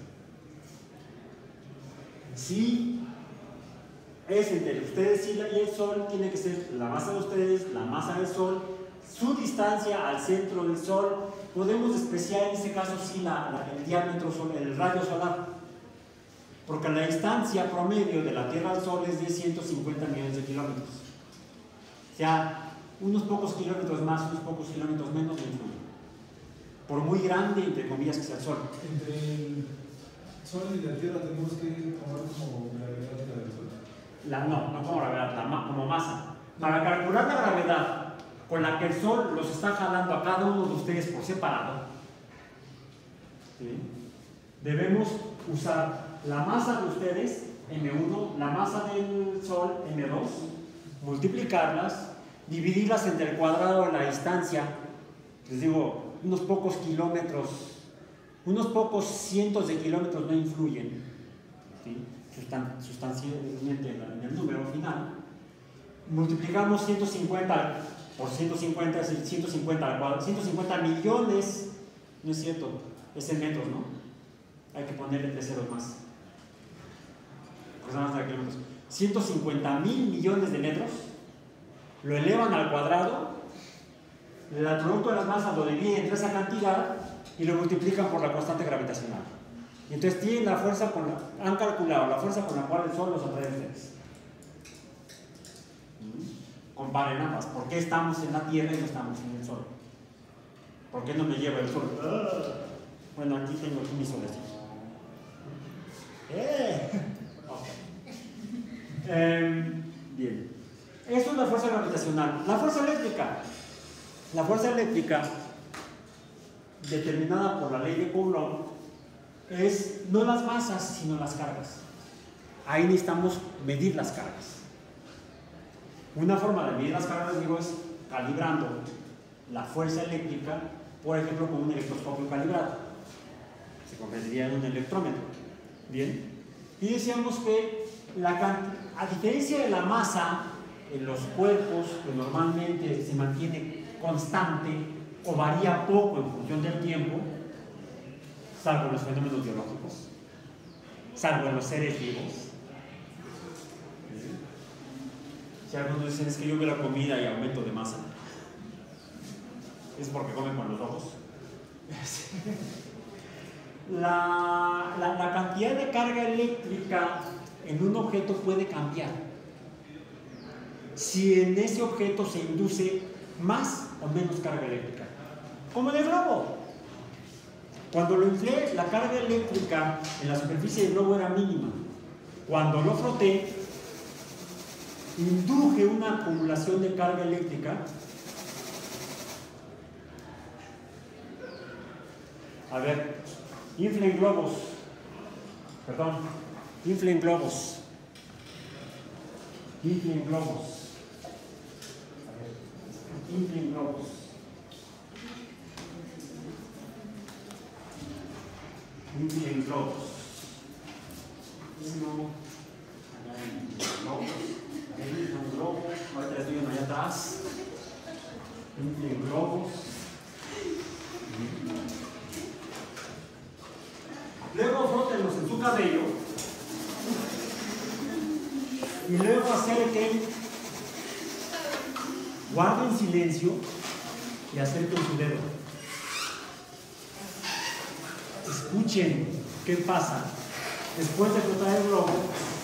Si es entre ustedes y el Sol, tiene que ser la masa de ustedes, la masa del Sol, su distancia al centro del Sol. Podemos despreciar en este caso sí la, la, el diámetro solar, el radio solar, porque la distancia promedio de la Tierra al Sol es de ciento cincuenta millones de kilómetros. O sea, unos pocos kilómetros más, unos pocos kilómetros menos de influye. Por muy grande, entre comillas, que sea el Sol. Entre el Sol y la Tierra tenemos que tomar como gravedad de la del Sol. La, no, no como gravedad, la, como masa. Para calcular la gravedad con la que el Sol los está jalando a cada uno de ustedes por separado, ¿sí?, debemos usar la masa de ustedes, eme uno, la masa del Sol, eme dos, multiplicarlas, dividirlas entre el cuadrado de la distancia, les digo, unos pocos kilómetros, unos pocos cientos de kilómetros no influyen, ¿sí?, Sustan sustancialmente en el número final. Multiplicamos ciento cincuenta por ciento cincuenta, es el ciento cincuenta al cuadrado, ciento cincuenta millones, no es cierto, es en metros, ¿no? Hay que ponerle tres ceros más. ciento cincuenta mil millones de metros, lo elevan al cuadrado, el producto de las masas lo dividen entre esa cantidad y lo multiplican por la constante gravitacional. Y entonces tienen la fuerza con la, han calculado la fuerza con la cual el Sol los atrae a ustedes. Comparen ambas. ¿Por qué estamos en la Tierra y no estamos en el Sol? ¿Por qué no me lleva el Sol? Bueno, aquí tengo aquí mi solecito. ¡Eh! Okay. Eh, bien. Eso es la fuerza gravitacional. La fuerza eléctrica. La fuerza eléctrica, determinada por la ley de Coulomb, es no las masas, sino las cargas. Ahí necesitamos medir las cargas. Una forma de medir las cargas, digo, es calibrando la fuerza eléctrica, por ejemplo, con un electroscopio calibrado. Se convertiría en un electrómetro. Bien. Y decíamos que, la, a diferencia de la masa en los cuerpos, que normalmente se mantiene constante o varía poco en función del tiempo, salvo en los fenómenos biológicos, salvo en los seres vivos. Si algunos dicen es que yo veo la comida y aumento de masa, es porque comen con los ojos. La, la, la cantidad de carga eléctrica en un objeto puede cambiar si en ese objeto se induce más o menos carga eléctrica, como en el globo. Cuando lo inflé, la carga eléctrica en la superficie del globo era mínima. Cuando lo froté, induje una acumulación de carga eléctrica. A ver, inflen globos. Perdón, inflen globos. Inflen globos. A ver, inflen globos. Inflen globos. Uno, globos. Ahí un globo, ahorita estoy viendo allá atrás. Inflen globos. Luego frótenlos en su cabello y luego acerquen, guarden silencio y acerquen su dedo. Escuchen qué pasa después de frotar el globo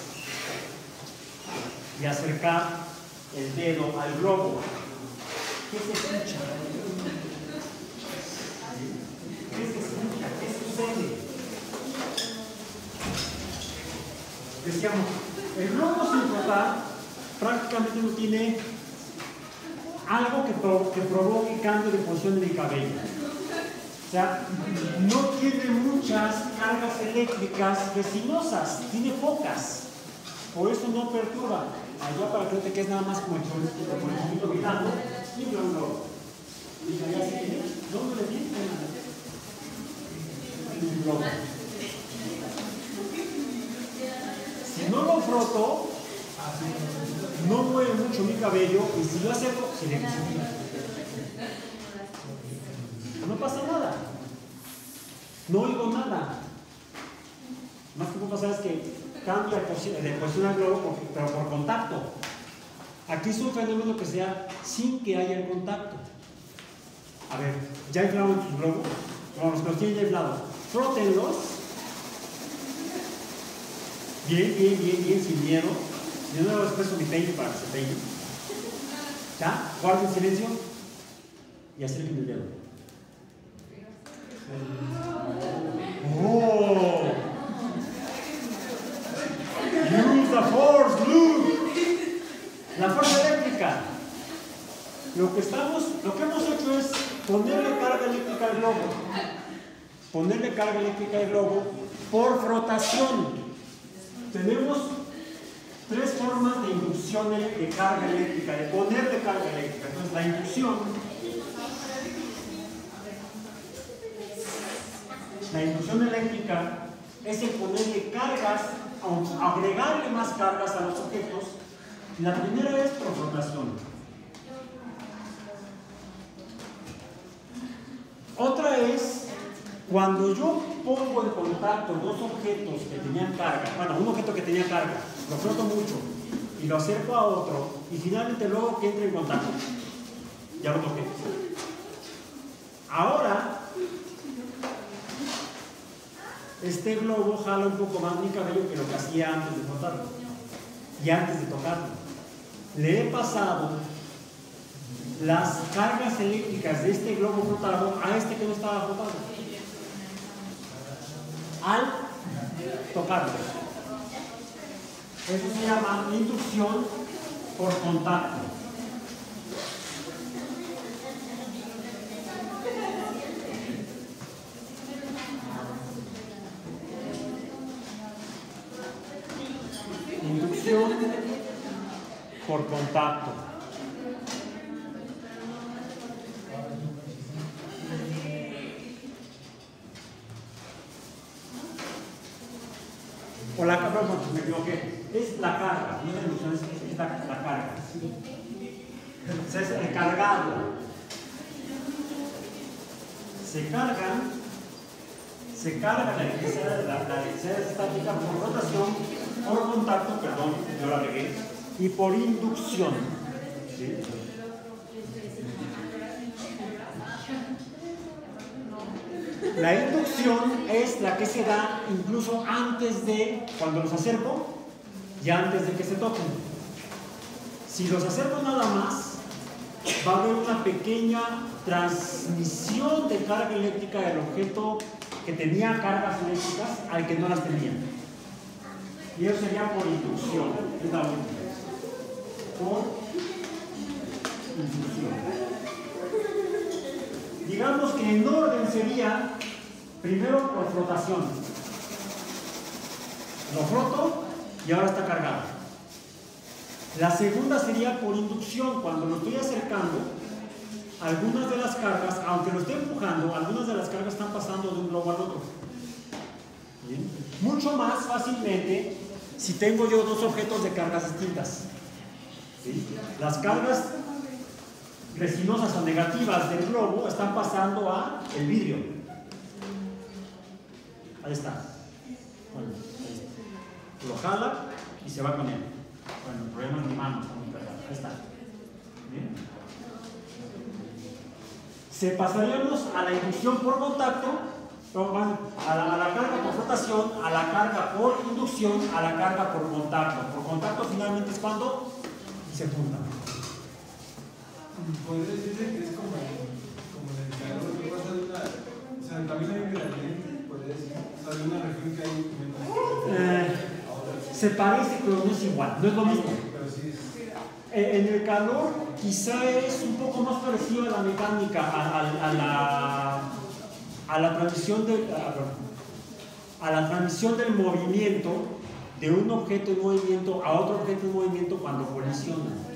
y acercar el dedo al globo. ¿Qué se escucha? ¿Qué se escucha? ¿Qué sucede? Decíamos, el globo sin frotar prácticamente no tiene algo que, pro, que provoque cambio de posición en el cabello. O sea, no tiene muchas cargas eléctricas resinosas, tiene pocas. Por eso no perturba. Allá para que no te quedes nada más como el chorrito mirando, y un globo. Y allá se tiene, ¿dónde le tiene? globo. Si no lo froto, no mueve mucho mi cabello, y si lo acerco, se le disipina. No pasa nada. No oigo nada. Más que puede pasar es que cambia de posición al globo, pero por contacto. Aquí es un fenómeno que sea sin que haya el contacto. A ver, ya inflaron sus globos. Bueno, los que los tienen ya inflados, frótenlos. Bien, bien, bien, bien, sin miedo. Yo no les presto mi peine para que se peine. ¿Ya? Guarden silencio y acerquen el dedo. Oh! Use the force, Luke. La fuerza eléctrica. Lo que estamos, lo que hemos hecho es ponerle carga eléctrica al globo. Ponerle carga eléctrica al globo por frotación. Tenemos tres formas de inducción de carga eléctrica, de ponerle carga eléctrica. Entonces, la inducción, la inducción eléctrica es el ponerle cargas, agregarle más cargas a los objetos. La primera es por frotación. Otra es cuando yo pongo en contacto dos objetos que tenían carga, bueno, un objeto que tenía carga, lo froto mucho y lo acerco a otro, y finalmente luego que entre en contacto, ya lo toqué. Ahora, este globo jala un poco más mi cabello que lo que hacía antes de frotarlo y antes de tocarlo. Le he pasado las cargas eléctricas de este globo frotado a este que no estaba frotado al tocarlo. Eso se llama inducción por contacto. Inducción por contacto. O la carga, bueno, me equivoqué, es la carga, no es la inducción, es, es la, la carga. O sea, es el cargado. Se carga, se carga la electricidad, la, la electricidad estática por rotación, por contacto, perdón, yo la regué, y por inducción. ¿Sí? La inducción es la que se da incluso antes de, cuando los acerco, y antes de que se toquen. Si los acerco nada más, va a haber una pequeña transmisión de carga eléctrica del objeto que tenía cargas eléctricas al que no las tenía. Y eso sería por inducción. Es la última. Por inducción. Digamos que en orden sería primero por frotación. Lo froto y ahora está cargado. La segunda sería por inducción. Cuando lo estoy acercando, algunas de las cargas, aunque lo esté empujando, algunas de las cargas están pasando de un globo al otro. ¿Bien? Mucho más fácilmente si tengo yo dos objetos de cargas distintas. ¿Sí? Las cargas resinosas o negativas del globo están pasando a el vidrio. Ahí está. Bueno, ahí está. Lo jala y se va con él. Bueno, el problema es mi mano, está muy cargada. Ahí está. ¿Bien? Se pasaríamos a la inducción por contacto, a la, a la carga por frotación, a la carga por inducción, a la carga por contacto. Por contacto finalmente es cuando se juntan. Podría decirse que es como, como en el calor que pasa de una. O sea, también hay un gradiente, podría decir. O sea, de una región que hay menos. Eh, se parece, pero no es igual, no es lo mismo. Pero sí es. En el calor, quizá es un poco más parecido a la mecánica, a, a, a la, a la transmisión de, a, a la transmisión del movimiento de un objeto en movimiento a otro objeto en movimiento cuando colisionan.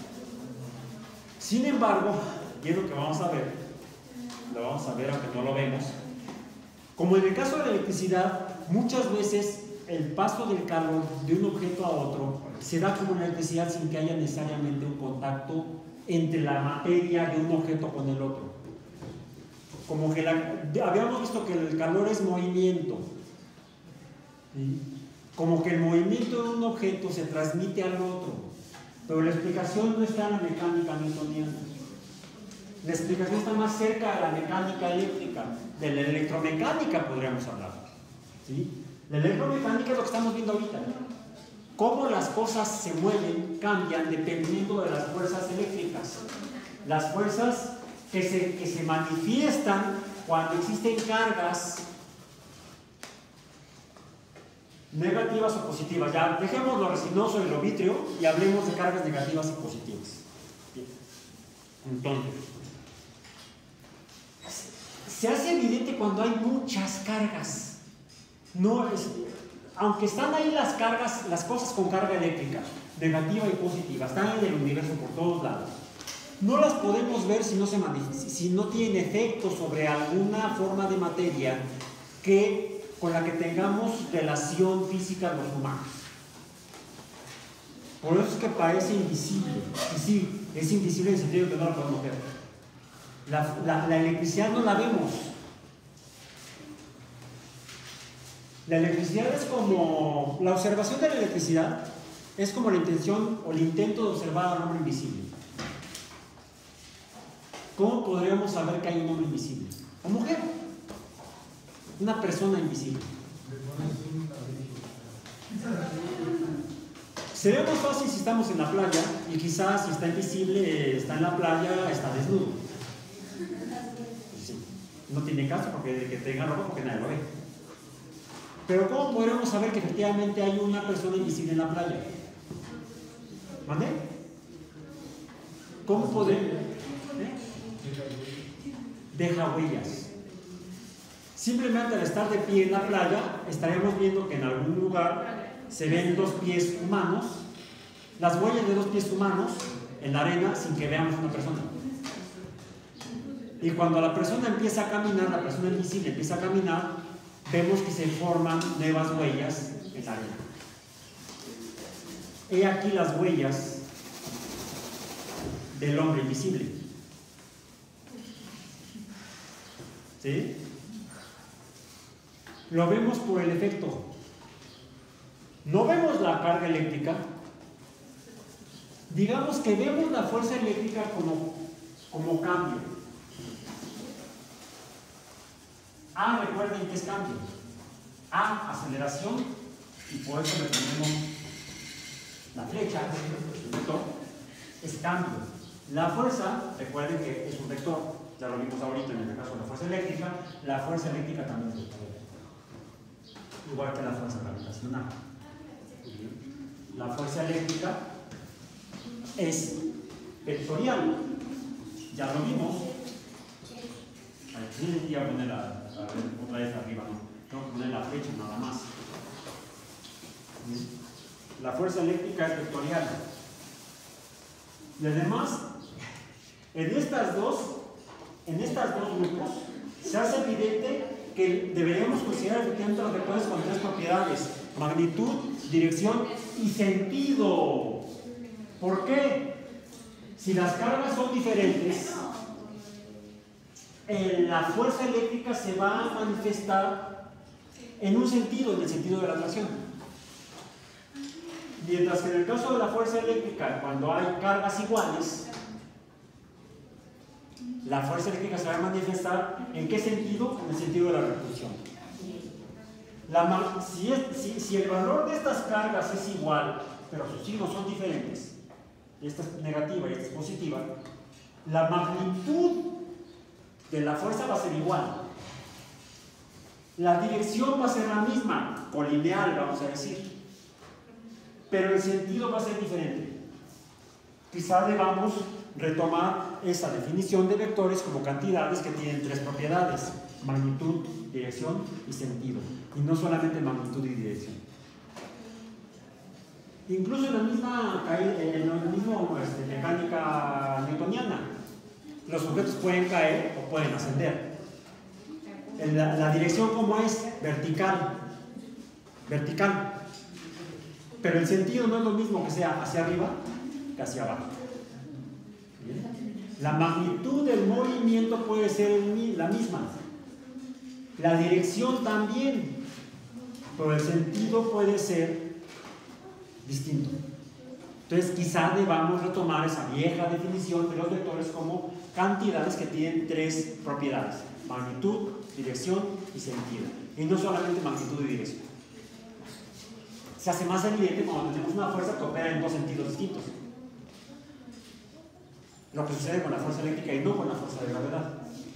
Sin embargo, y es lo que vamos a ver, lo vamos a ver aunque no lo vemos, Como en el caso de la electricidad, muchas veces el paso del calor de un objeto a otro se da como en la electricidad sin que haya necesariamente un contacto entre la materia de un objeto con el otro. Como que la, habíamos visto que el calor es movimiento, ¿sí? Como que el movimiento de un objeto se transmite al otro, pero la explicación no está en la mecánica newtoniana. La explicación está más cerca de la mecánica eléctrica, de la electromecánica podríamos hablar, ¿sí? La electromecánica es lo que estamos viendo ahorita, ¿no? Cómo las cosas se mueven, cambian dependiendo de las fuerzas eléctricas. Las fuerzas que se, que se manifiestan cuando existen cargas negativas o positivas. Ya dejemos lo resinoso y lo vítreo y hablemos de cargas negativas y positivas. Bien. Entonces, se hace evidente cuando hay muchas cargas. No es, aunque están ahí las cargas, las cosas con carga eléctrica, negativa y positiva, están en el universo por todos lados. No las podemos ver si no, se si no tienen efecto sobre alguna forma de materia que, con la que tengamos relación física los humanos. Por eso es que parece invisible. Y sí, es invisible en el sentido de que no la podemos ver. La, la, la electricidad no la vemos. La electricidad es como... La observación de la electricidad es como la intención o el intento de observar a un hombre invisible. ¿Cómo podríamos saber que hay un hombre invisible? O mujer. Una persona invisible. Sería más fácil si estamos en la playa y quizás si está invisible, está en la playa, está desnudo. Sí. No tiene caso porque que tenga ropa porque nadie lo ve. Pero ¿cómo podríamos saber que efectivamente hay una persona invisible en la playa? ¿Mande? ¿Cómo podemos? ¿Eh? Deja huellas. Simplemente al estar de pie en la playa, estaremos viendo que en algún lugar se ven dos pies humanos, las huellas de dos pies humanos en la arena sin que veamos una persona. Y cuando la persona empieza a caminar, la persona invisible empieza a caminar, vemos que se forman nuevas huellas en la arena. He aquí las huellas del hombre invisible. ¿Sí? Lo vemos por el efecto. No vemos la carga eléctrica. Digamos que vemos la fuerza eléctrica como, como cambio. A, recuerden que es cambio. A, aceleración, y por eso le ponemos la flecha, ¿cierto? Es cambio. La fuerza, recuerden que es un vector, ya lo vimos ahorita en el caso de la fuerza eléctrica, la fuerza eléctrica también es un vector, igual que la fuerza gravitacional. La fuerza eléctrica es vectorial, ya lo vimos. Aquí voy a poner la, a ver, otra vez arriba, no, tengo que poner la flecha nada más. La fuerza eléctrica es vectorial. Y además, en estas dos, en estas dos grupos, se hace evidente que deberíamos considerar efectivamente los vectores con tres propiedades: magnitud, dirección y sentido. ¿Por qué? Si las cargas son diferentes, eh, la fuerza eléctrica se va a manifestar en un sentido, en el sentido de la atracción. Mientras que en el caso de la fuerza eléctrica, cuando hay cargas iguales, la fuerza eléctrica se va a manifestar ¿en qué sentido? En el sentido de la repulsión. La, si, es, si, si el valor de estas cargas es igual, pero sus signos son diferentes, esta es negativa y esta es positiva, la magnitud de la fuerza va a ser igual. La dirección va a ser la misma, colineal, vamos a decir, pero el sentido va a ser diferente. Quizá debamos retomar esa definición de vectores como cantidades que tienen tres propiedades: magnitud, dirección y sentido, y no solamente magnitud y dirección. Incluso en la misma, en la misma este, mecánica newtoniana, los objetos pueden caer o pueden ascender. La, la dirección, ¿cómo es? Vertical. Vertical. Pero el sentido no es lo mismo que sea hacia arriba que hacia abajo. ¿Bien? La magnitud del movimiento puede ser la misma. La dirección también. Pero el sentido puede ser distinto. Entonces quizá debamos retomar esa vieja definición de los vectores como cantidades que tienen tres propiedades: magnitud, dirección y sentido. Y no solamente magnitud y dirección. Se hace más evidente cuando tenemos una fuerza que opera en dos sentidos distintos. Lo que sucede con la fuerza eléctrica y no con la fuerza de gravedad.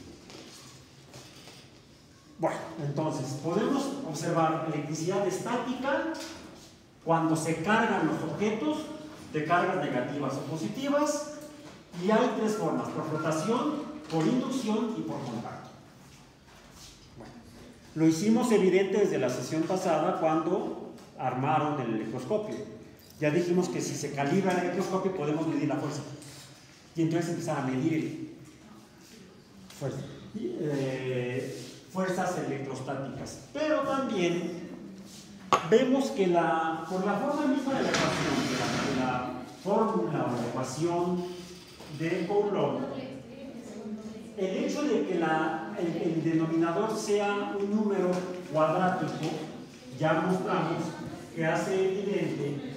Bueno, entonces, podemos observar electricidad estática cuando se cargan los objetos de cargas negativas o positivas, y hay tres formas: por flotación, por inducción y por contacto. Bueno, lo hicimos evidente desde la sesión pasada cuando armaron el electroscopio. Ya dijimos que si se calibra el electroscopio podemos medir la fuerza, y entonces empezar a medir fuerza, eh, fuerzas electrostáticas. Pero también vemos que la, por la forma misma de la ecuación, de la, de la fórmula o la ecuación de Coulomb, el hecho de que la, el, el denominador sea un número cuadrático, ya mostramos que hace evidente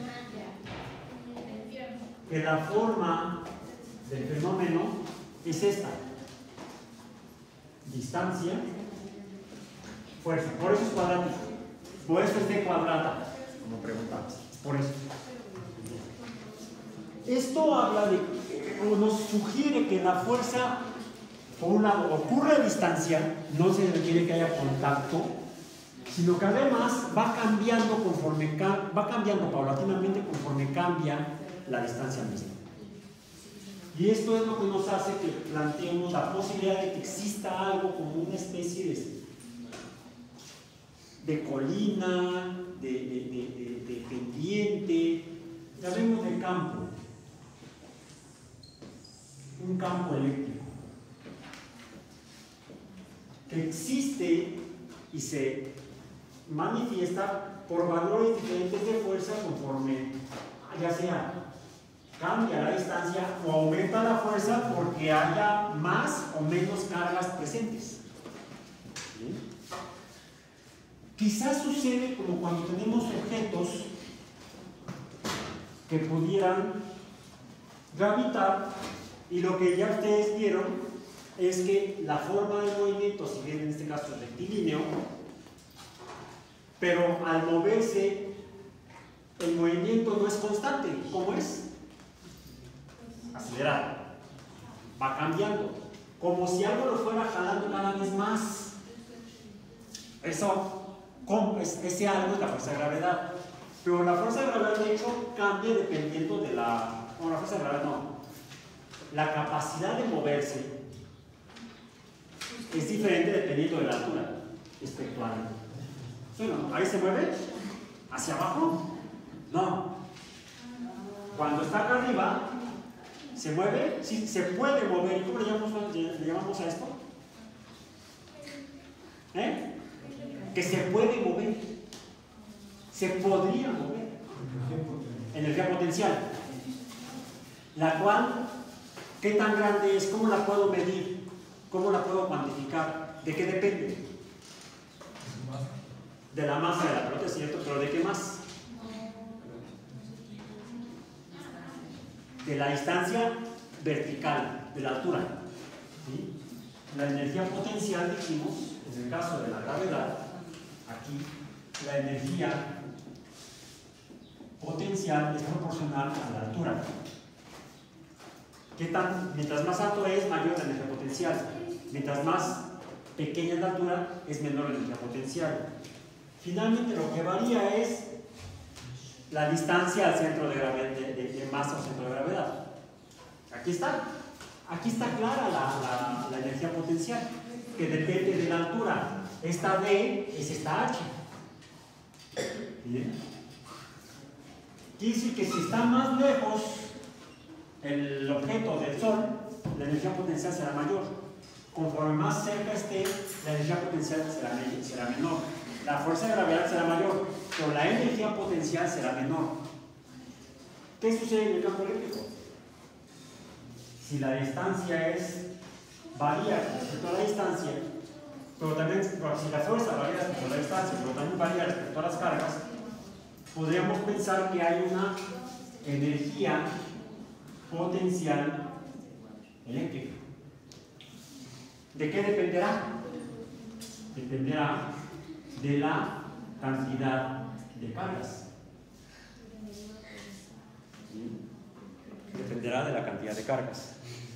que la forma del fenómeno es esta: distancia, fuerza. Por eso es cuadrático. Por eso es de cuadrada, como preguntabas. Por eso. Esto habla de, o nos sugiere que la fuerza, por un lado, ocurre a distancia, no se requiere que haya contacto, sino que además va cambiando conforme va cambiando paulatinamente conforme cambia la distancia misma. Y esto es lo que nos hace que planteemos la posibilidad de que exista algo como una especie de, de colina, de, de, de, de, de pendiente, llamemos de campo, un campo eléctrico, que existe y se manifiesta por valores diferentes de fuerza conforme, ya sea cambia la distancia o aumenta la fuerza porque haya más o menos cargas presentes. ¿Bien? Quizás sucede como cuando tenemos objetos que pudieran gravitar, y lo que ya ustedes vieron es que la forma de movimiento, si bien en este caso es rectilíneo, pero al moverse el movimiento no es constante. ¿Cómo es? Acelerado, va cambiando, como si algo lo fuera jalando cada vez más. Eso, ¿cómo? Es, ese algo es la fuerza de gravedad, pero la fuerza de gravedad de hecho cambia dependiendo de la, bueno, la fuerza de gravedad no, la capacidad de moverse es diferente dependiendo de la altura espectral. Bueno, ahí se mueve hacia abajo, no, cuando está acá arriba se mueve, sí, se puede mover. ¿Cómo le llamamos, le llamamos a esto? ¿Eh? Que se puede mover, se podría mover. Energía potencial, la cual, ¿qué tan grande es? ¿Cómo la puedo medir? ¿Cómo la puedo cuantificar? ¿De qué depende? De la masa de la pelota, es cierto, pero ¿de qué más? De la distancia vertical, de la altura. ¿Sí? La energía potencial, dijimos, en el caso de la gravedad, aquí, la energía potencial es proporcional a la altura. ¿Qué tan, mientras más alto es, mayor la energía potencial. Mientras más pequeña es la altura, es menor la energía potencial. Finalmente, lo que varía es la distancia al centro de, gravedad, de, de, de masa o centro de gravedad. Aquí está. Aquí está clara la, la, la energía potencial, que depende de la altura. Esta D es esta H. Bien. Quiere decir que si está más lejos el objeto del Sol, la energía potencial será mayor. conforme más cerca esté, la energía potencial será, será menor. La fuerza de gravedad será mayor, pero la energía potencial será menor. ¿Qué sucede en el campo eléctrico? Si la distancia es, varía respecto a la distancia, pero también si la fuerza varía respecto a la distancia, pero también varía respecto a las cargas, podríamos pensar que hay una energía potencial eléctrica. ¿De qué dependerá? Dependerá de la cantidad de cargas. Dependerá de la cantidad de cargas.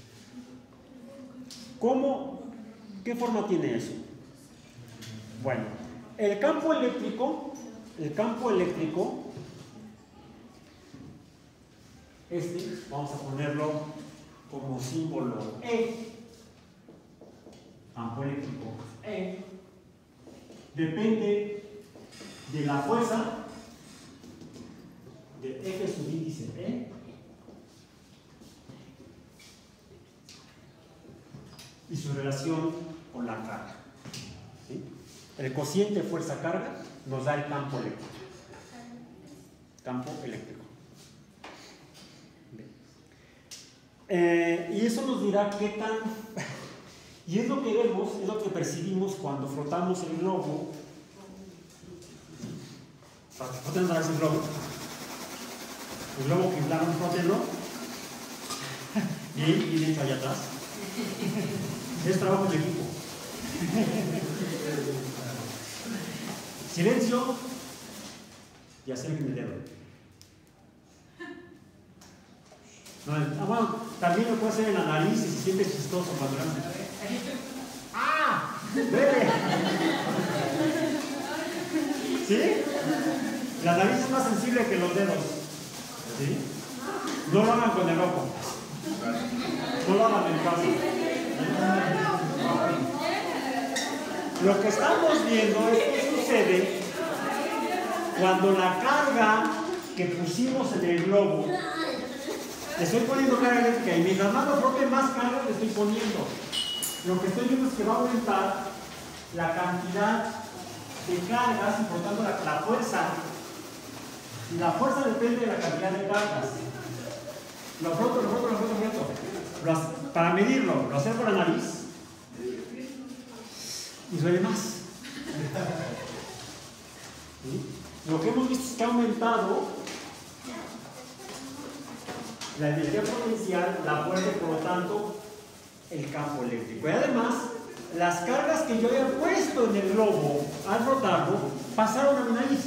¿Cómo? ¿Qué forma tiene eso? Bueno, el campo eléctrico, el campo eléctrico, este, vamos a ponerlo como símbolo E, campo eléctrico E, depende de la fuerza de F subíndice E y su relación con la carga. ¿Sí? El cociente fuerza-carga nos da el campo eléctrico. Campo eléctrico. Eh, y eso nos dirá qué tan... Y es lo que vemos, es lo que percibimos cuando frotamos el globo. Froten a el globo. El globo que inflaron, frotenlo. Bien, bien hecho allá atrás. Es trabajo en equipo. Silencio y acerquen el dedo. No, ah, bueno, también lo puede hacer en la nariz y se siente chistoso cuando lo hacen. ¡Ah! ¡Bebe! ¿Sí? La nariz es más sensible que los dedos. ¿Sí? No lo hagan con el ojo. No lo hagan en casa. Lo que estamos viendo es que sucede cuando la carga que pusimos en el globo, le estoy poniendo carga eléctrica y mientras más lo frote, más carga le estoy poniendo. Lo que estoy viendo es que va a aumentar la cantidad de cargas y por tanto la, la fuerza. Y la fuerza depende de la cantidad de cargas. Lo froto, lo froto, lo froto, lo froto. Lo, para medirlo, lo acerco a la nariz y duele más. ¿Sí? Lo que hemos visto es que ha aumentado la energía potencial, la fuerza y por lo tanto el campo eléctrico. Y además, las cargas que yo había puesto en el globo al frotarlo pasaron a mi nariz.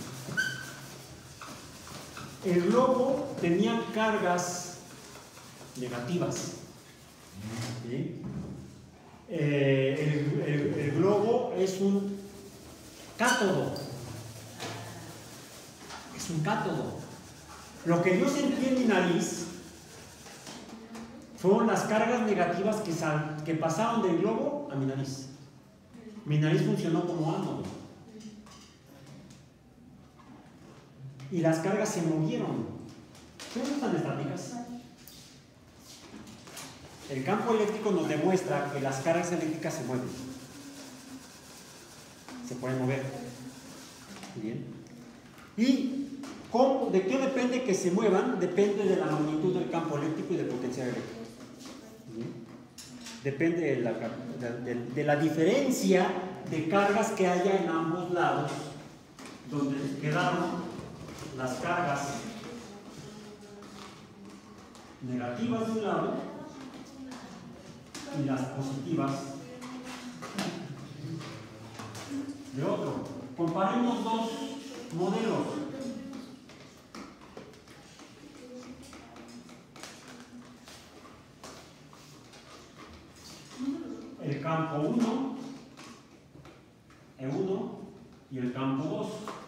El globo tenía cargas negativas. ¿Sí? Eh, el, el, el globo es un cátodo. Es un cátodo. Lo que yo sentí en mi nariz fueron las cargas negativas que, sal, que pasaron del globo a mi nariz. Mi nariz funcionó como ánodo. Y las cargas se movieron. ¿Qué no están estáticas? El campo eléctrico nos demuestra que las cargas eléctricas se mueven. Se pueden mover. Bien. ¿Y cómo, de qué depende que se muevan? Depende de la magnitud del campo eléctrico y del potencial eléctrico. Bien. Depende de la, de, de, de la diferencia de cargas que haya en ambos lados, donde quedaron las cargas negativas de un lado y las positivas de otro. Comparemos dos modelos. El campo uno, E uno y el campo dos.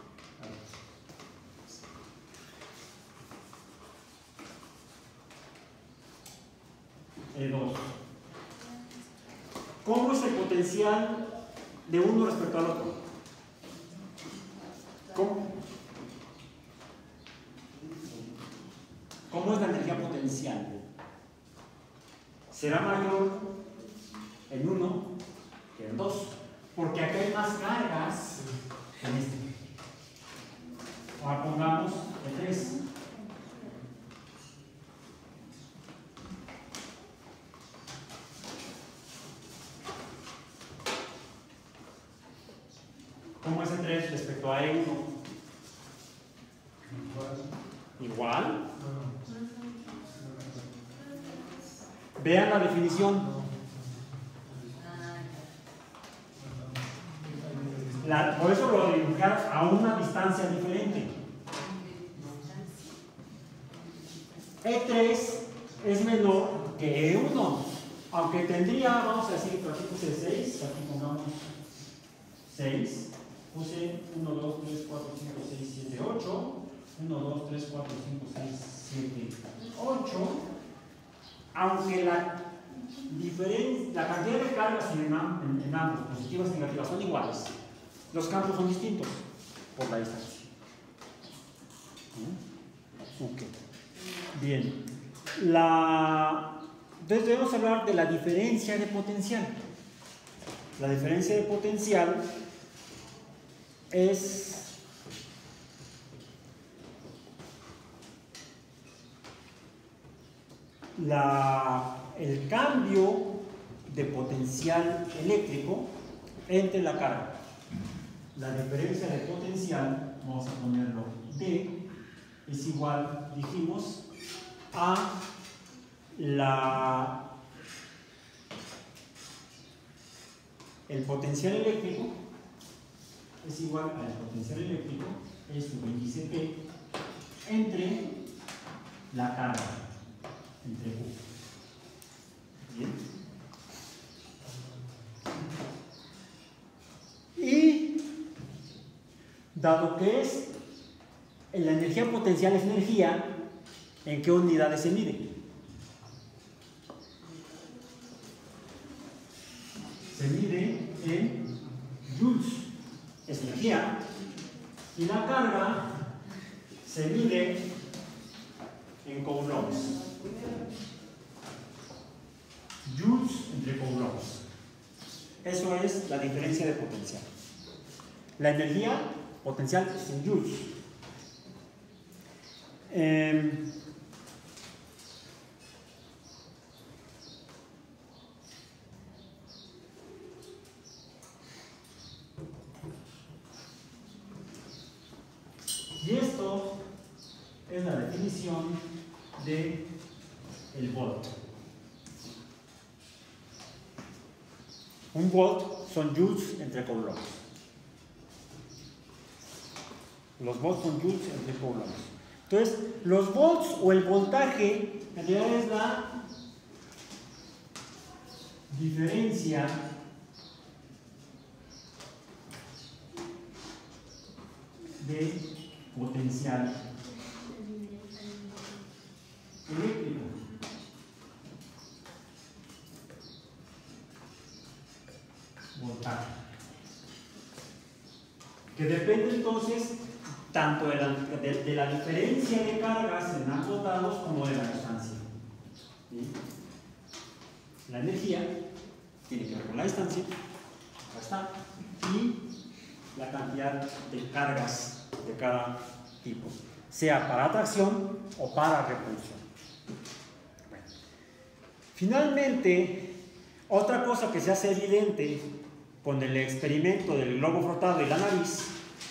E dos. ¿Cómo es el potencial de uno respecto al otro? ¿Cómo? ¿Cómo es la energía potencial? ¿Será mayor en uno que en dos. Porque aquí hay más cargas que en este. Ahora pongamos E tres. ¿Cómo es E tres respecto a E uno? Igual. Vean la definición. La, por eso lo dibujamos a una distancia diferente. E tres es menor que E uno. Aunque tendría, vamos a decir, por aquí puse seis, aquí pongamos seis. Puse uno, dos, tres, cuatro, cinco, seis, siete, ocho. uno, dos, tres, cuatro, cinco, seis, siete, ocho. Aunque la diferencia, la cantidad de cargas en, en, en ambos, positivas y negativas, son iguales, los campos son distintos por la distancia. ¿Mm? Ok. Bien. La... Entonces debemos hablar de la diferencia de potencial. La diferencia de potencial es la, el cambio de potencial eléctrico entre la carga. La diferencia de potencial, vamos a ponerlo D, es igual, dijimos, a la, el potencial eléctrico es igual al potencial eléctrico, es un índice P, entre la carga, entre U. ¿Bien? Y dado que es la energía potencial es energía, ¿en qué unidades se mide? Se mide en joules, es energía, y la carga se mide en coulombs. Joules entre coulombs. Eso es la diferencia de potencial. La energía potencial es en joules. Eh, y esto es la definición de el volt. Un volt son joules entre coulombs. Los volts son joules entre coulombs. Entonces, los volts o el voltaje en realidad es la diferencia de potencial eléctrico. Voltaje. Que depende entonces tanto de la, de, de la diferencia de cargas en ambos lados como de la distancia. ¿Sí? La energía tiene que ver con la distancia, acá está, y la cantidad de cargas de cada tipo, sea para atracción o para repulsión. Bueno. Finalmente, otra cosa que se hace evidente con el experimento del globo frotado y la nariz,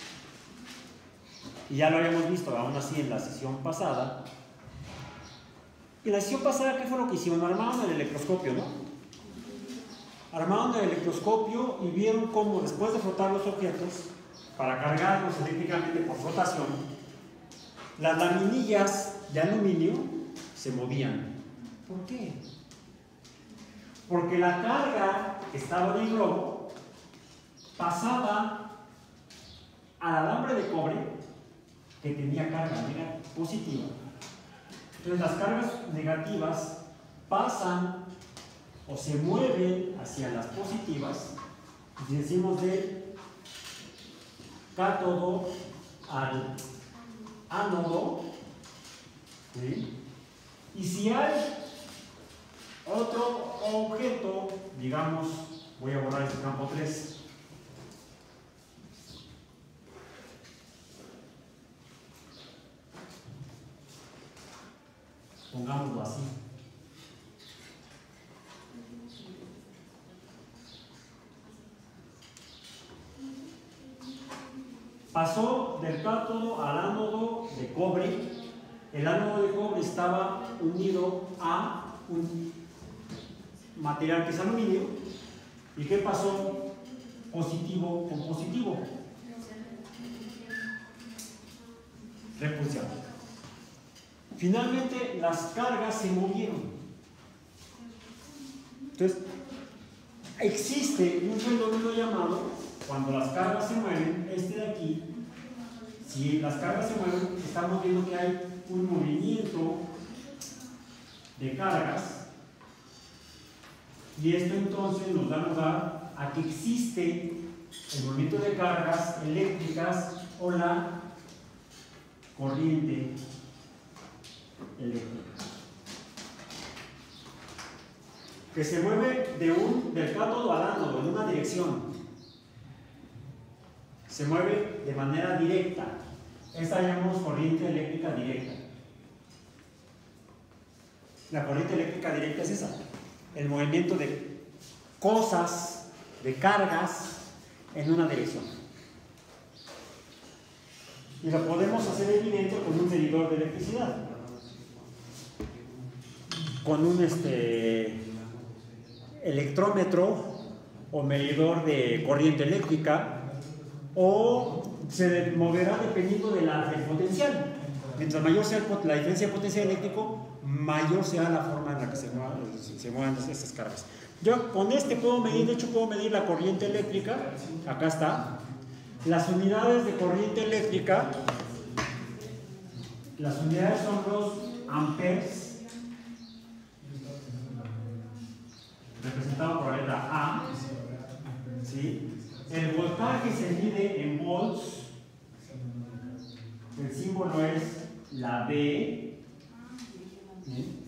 y ya lo habíamos visto aún así en la sesión pasada. En la sesión pasada, ¿qué fue lo que hicieron? Armaron el electroscopio, ¿no? Armaron el electroscopio y vieron cómo después de frotar los objetos, para cargarlos eléctricamente por flotación, las laminillas de aluminio se movían. ¿Por qué? Porque la carga que estaba en el globo pasaba al alambre de cobre que tenía carga positiva. Entonces las cargas negativas pasan o se mueven hacia las positivas y decimos de cátodo al ánodo, ¿sí? Y si hay Otro objeto, digamos, voy a borrar este campo tres. Pongámoslo así. Pasó del cátodo al ánodo de cobre. El ánodo de cobre estaba unido a un material que es aluminio. ¿Y qué pasó? Positivo con positivo. Repulsión. Finalmente las cargas se movieron. Entonces, existe un fenómeno llamado, cuando las cargas se mueven, este de aquí, si las cargas se mueven, estamos viendo que hay un movimiento de cargas, y esto entonces nos da lugar a que existe el movimiento de cargas eléctricas o la corriente eléctrica, que se mueve de un, del cátodo al ánodo en una dirección, se mueve de manera directa. Esta llamamos corriente eléctrica directa. La corriente eléctrica directa es esa, el movimiento de cosas, de cargas en una dirección. Y lo podemos hacer evidente con un medidor de electricidad, con un este, electrómetro o medidor de corriente eléctrica, o se moverá dependiendo de la, del potencial. Mientras mayor sea el, la diferencia de potencial eléctrico, mayor sea la forma en la que se muevan, se muevan estas cargas. Yo con este puedo medir, de hecho puedo medir la corriente eléctrica, acá está. Las unidades de corriente eléctrica, las unidades son los amperes, representado por la letra A, ¿sí? El voltaje se mide en volts, el símbolo es la B, ¿sí?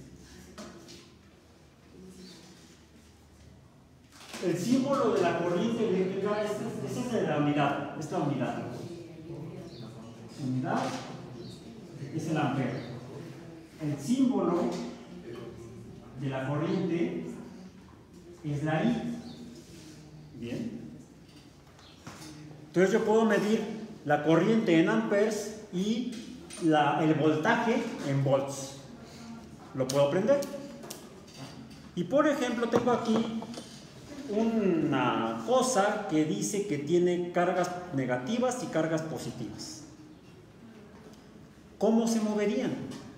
El símbolo de la corriente eléctrica es, es, es de la unidad, esta unidad. Unidad es el ampere. El símbolo de la corriente es la I. Bien. Entonces yo puedo medir la corriente en amperes y la, el voltaje en volts. ¿Lo puedo aprender? Y por ejemplo tengo aquí una cosa que dice que tiene cargas negativas y cargas positivas. ¿Cómo se moverían?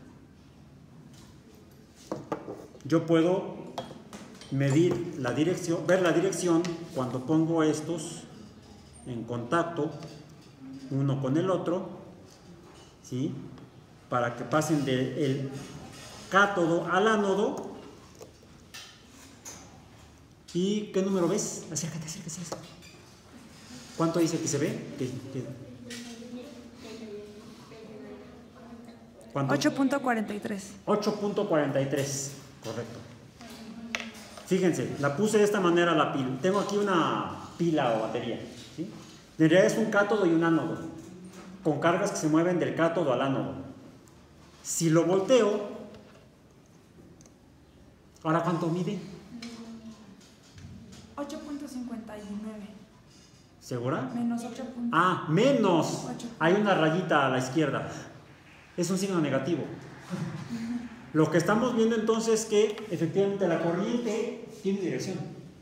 Yo puedo medir la dirección, ver la dirección cuando pongo estos en contacto uno con el otro, ¿sí? Para que pasen del cátodo al ánodo. ¿Y qué número ves? Acércate, acércate, acércate. ¿Cuánto dice que se ve? ¿Qué, qué? ¿Cuánto? ocho punto cuarenta y tres. ocho punto cuarenta y tres, correcto. Fíjense, la puse de esta manera la pila. Tengo aquí una pila o batería, ¿sí? En realidad es un cátodo y un ánodo, con cargas que se mueven del cátodo al ánodo. Si lo volteo, ¿ahora cuánto mide? ocho punto cincuenta y nueve. ¿Segura? Menos ocho. Ah, menos. Hay una rayita a la izquierda. Es un signo negativo. Lo que estamos viendo entonces es que efectivamente la corriente tiene dirección.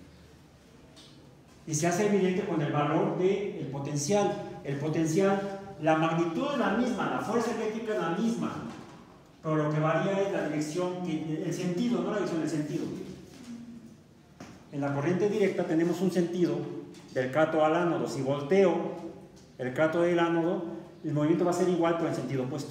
Y se hace evidente con el valor del potencial. El potencial, la magnitud es la misma, la fuerza eléctrica es la misma. Pero lo que varía es la dirección, el sentido, no la dirección, el sentido. En la corriente directa tenemos un sentido del cátodo al ánodo. Si volteo el cátodo del ánodo, el movimiento va a ser igual pero en sentido opuesto.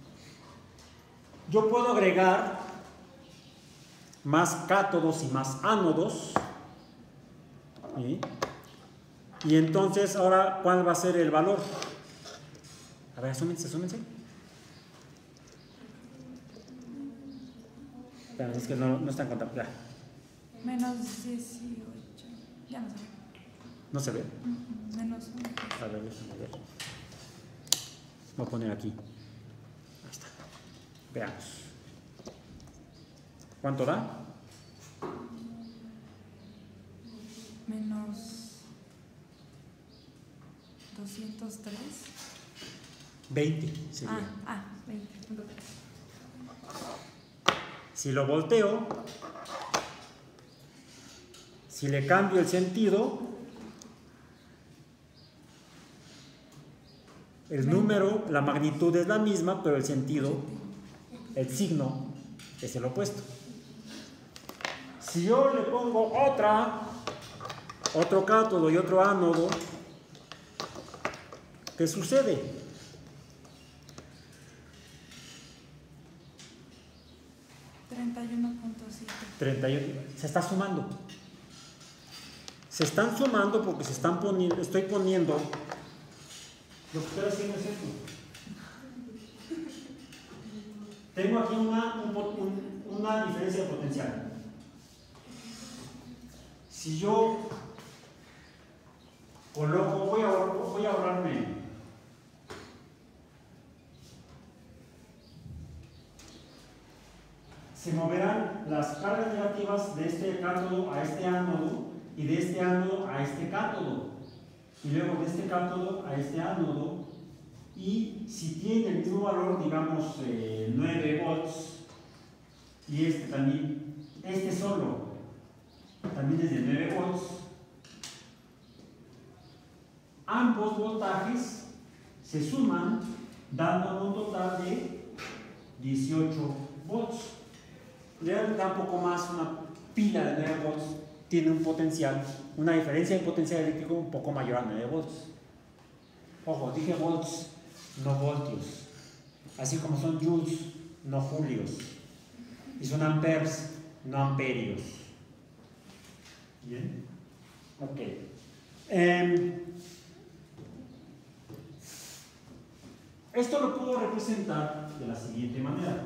Yo puedo agregar más cátodos y más ánodos, ¿sí? Y entonces ahora ¿cuál va a ser el valor? A ver, asúmense, asúmense. Es que no, no están contando. Ya. Menos dieciocho. Ya no sé. ¿No se ve? Mm, Menos uno. A ver, déjame ver. Voy a poner aquí. Ahí está. Veamos. ¿Cuánto da? Menos doscientos tres. veinte sería. Ah, ah, veinte. Si lo volteo, si le cambio el sentido, el número, la magnitud es la misma, pero el sentido, el signo es el opuesto. Si yo le pongo otra, otro cátodo y otro ánodo, ¿qué sucede? treinta y uno punto siete. treinta y uno, se está sumando. Se están sumando porque se están poniendo, estoy poniendo, lo que estoy haciendo es esto. Tengo aquí una, un, un, una diferencia de potencial. Si yo coloco, voy a, voy a ahorrarme se moverán las cargas negativas de este cátodo a este ánodo y de este ánodo a este cátodo y luego de este cátodo a este ánodo, y si tiene el mismo valor, digamos eh, nueve volts, y este también, este solo también es de nueve volts, ambos voltajes se suman dando un total de dieciocho volts. Le da un poco más, una pila de nueve volts tiene un potencial, una diferencia de potencial eléctrico un poco mayor a nueve volts. Ojo, dije volts, no voltios. Así como son joules, no julios. Y son amperes, no amperios. ¿Bien? Ok. Eh, esto lo puedo representar de la siguiente manera.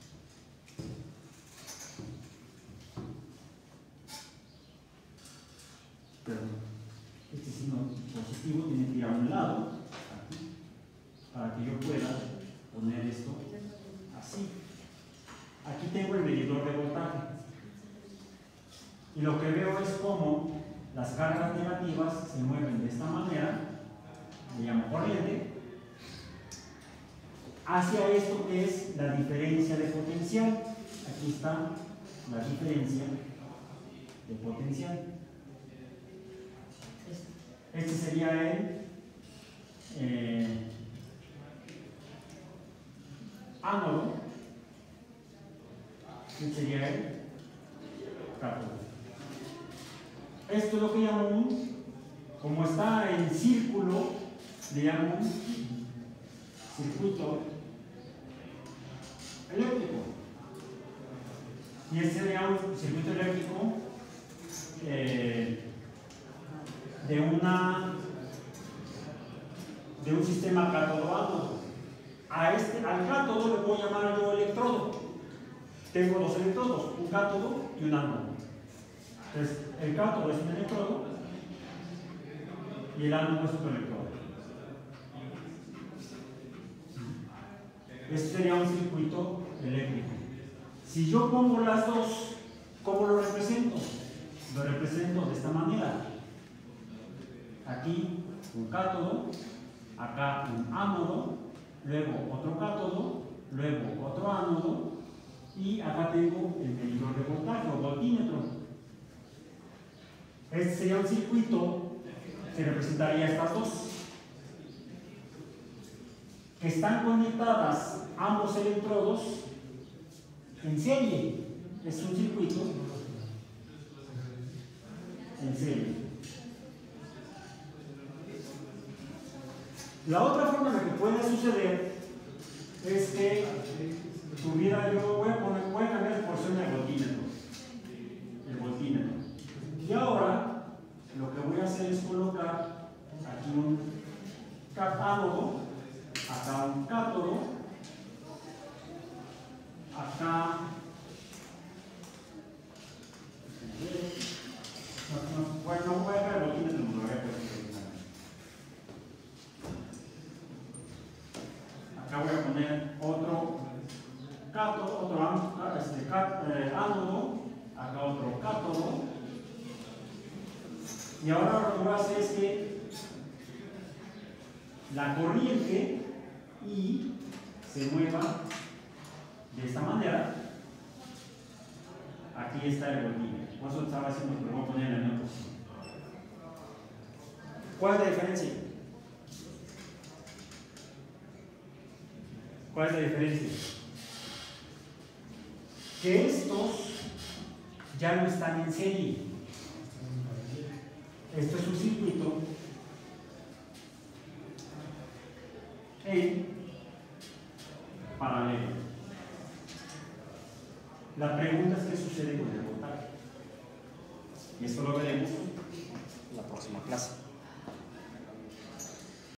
Este signo positivo tiene que ir a un lado, aquí, para que yo pueda poner esto así. Aquí tengo el medidor de voltaje. Y lo que veo es cómo las cargas negativas se mueven de esta manera, le llamo corriente, hacia esto que es la diferencia de potencial. Aquí está la diferencia de potencial. Este sería el eh, ánodo, este sería el cátodo. Esto es lo que llamo un, como está en círculo, le llamo un circuito eléctrico. Y este sería un circuito eléctrico eh, de una de un sistema cátodo-ánodo. A este, al cátodo le puedo llamar yo electrodo. Tengo dos electrodos, un cátodo y un ánodo. Entonces, el cátodo es un electrodo y el ánodo es otro electrodo. Este sería un circuito eléctrico. Si yo pongo las dos, ¿cómo lo represento? Lo represento de esta manera. Aquí un cátodo, acá un ánodo, luego otro cátodo, luego otro ánodo, y acá tengo el medidor de voltaje o voltímetro. Este sería un circuito que representaría estas dos, que están conectadas ambos electrodos en serie. Es un circuito en serie. La otra forma en la que puede suceder es que tuviera yo, voy a, poner, voy a cambiar de porción del voltímetro, el voltímetro. Y ahora lo que voy a hacer es colocar aquí un ánodo, acá un cátodo, acá Y ahora lo que hace es que la corriente I se mueva de esta manera. Aquí está el voltaje. Por eso estaba haciendo, pero voy a poner en la misma posición. ¿Cuál es la diferencia? ¿Cuál es la diferencia? Que estos ya no están en serie. Esto es un circuito en paralelo. La pregunta es qué sucede con el voltaje. Y esto lo veremos en la próxima clase.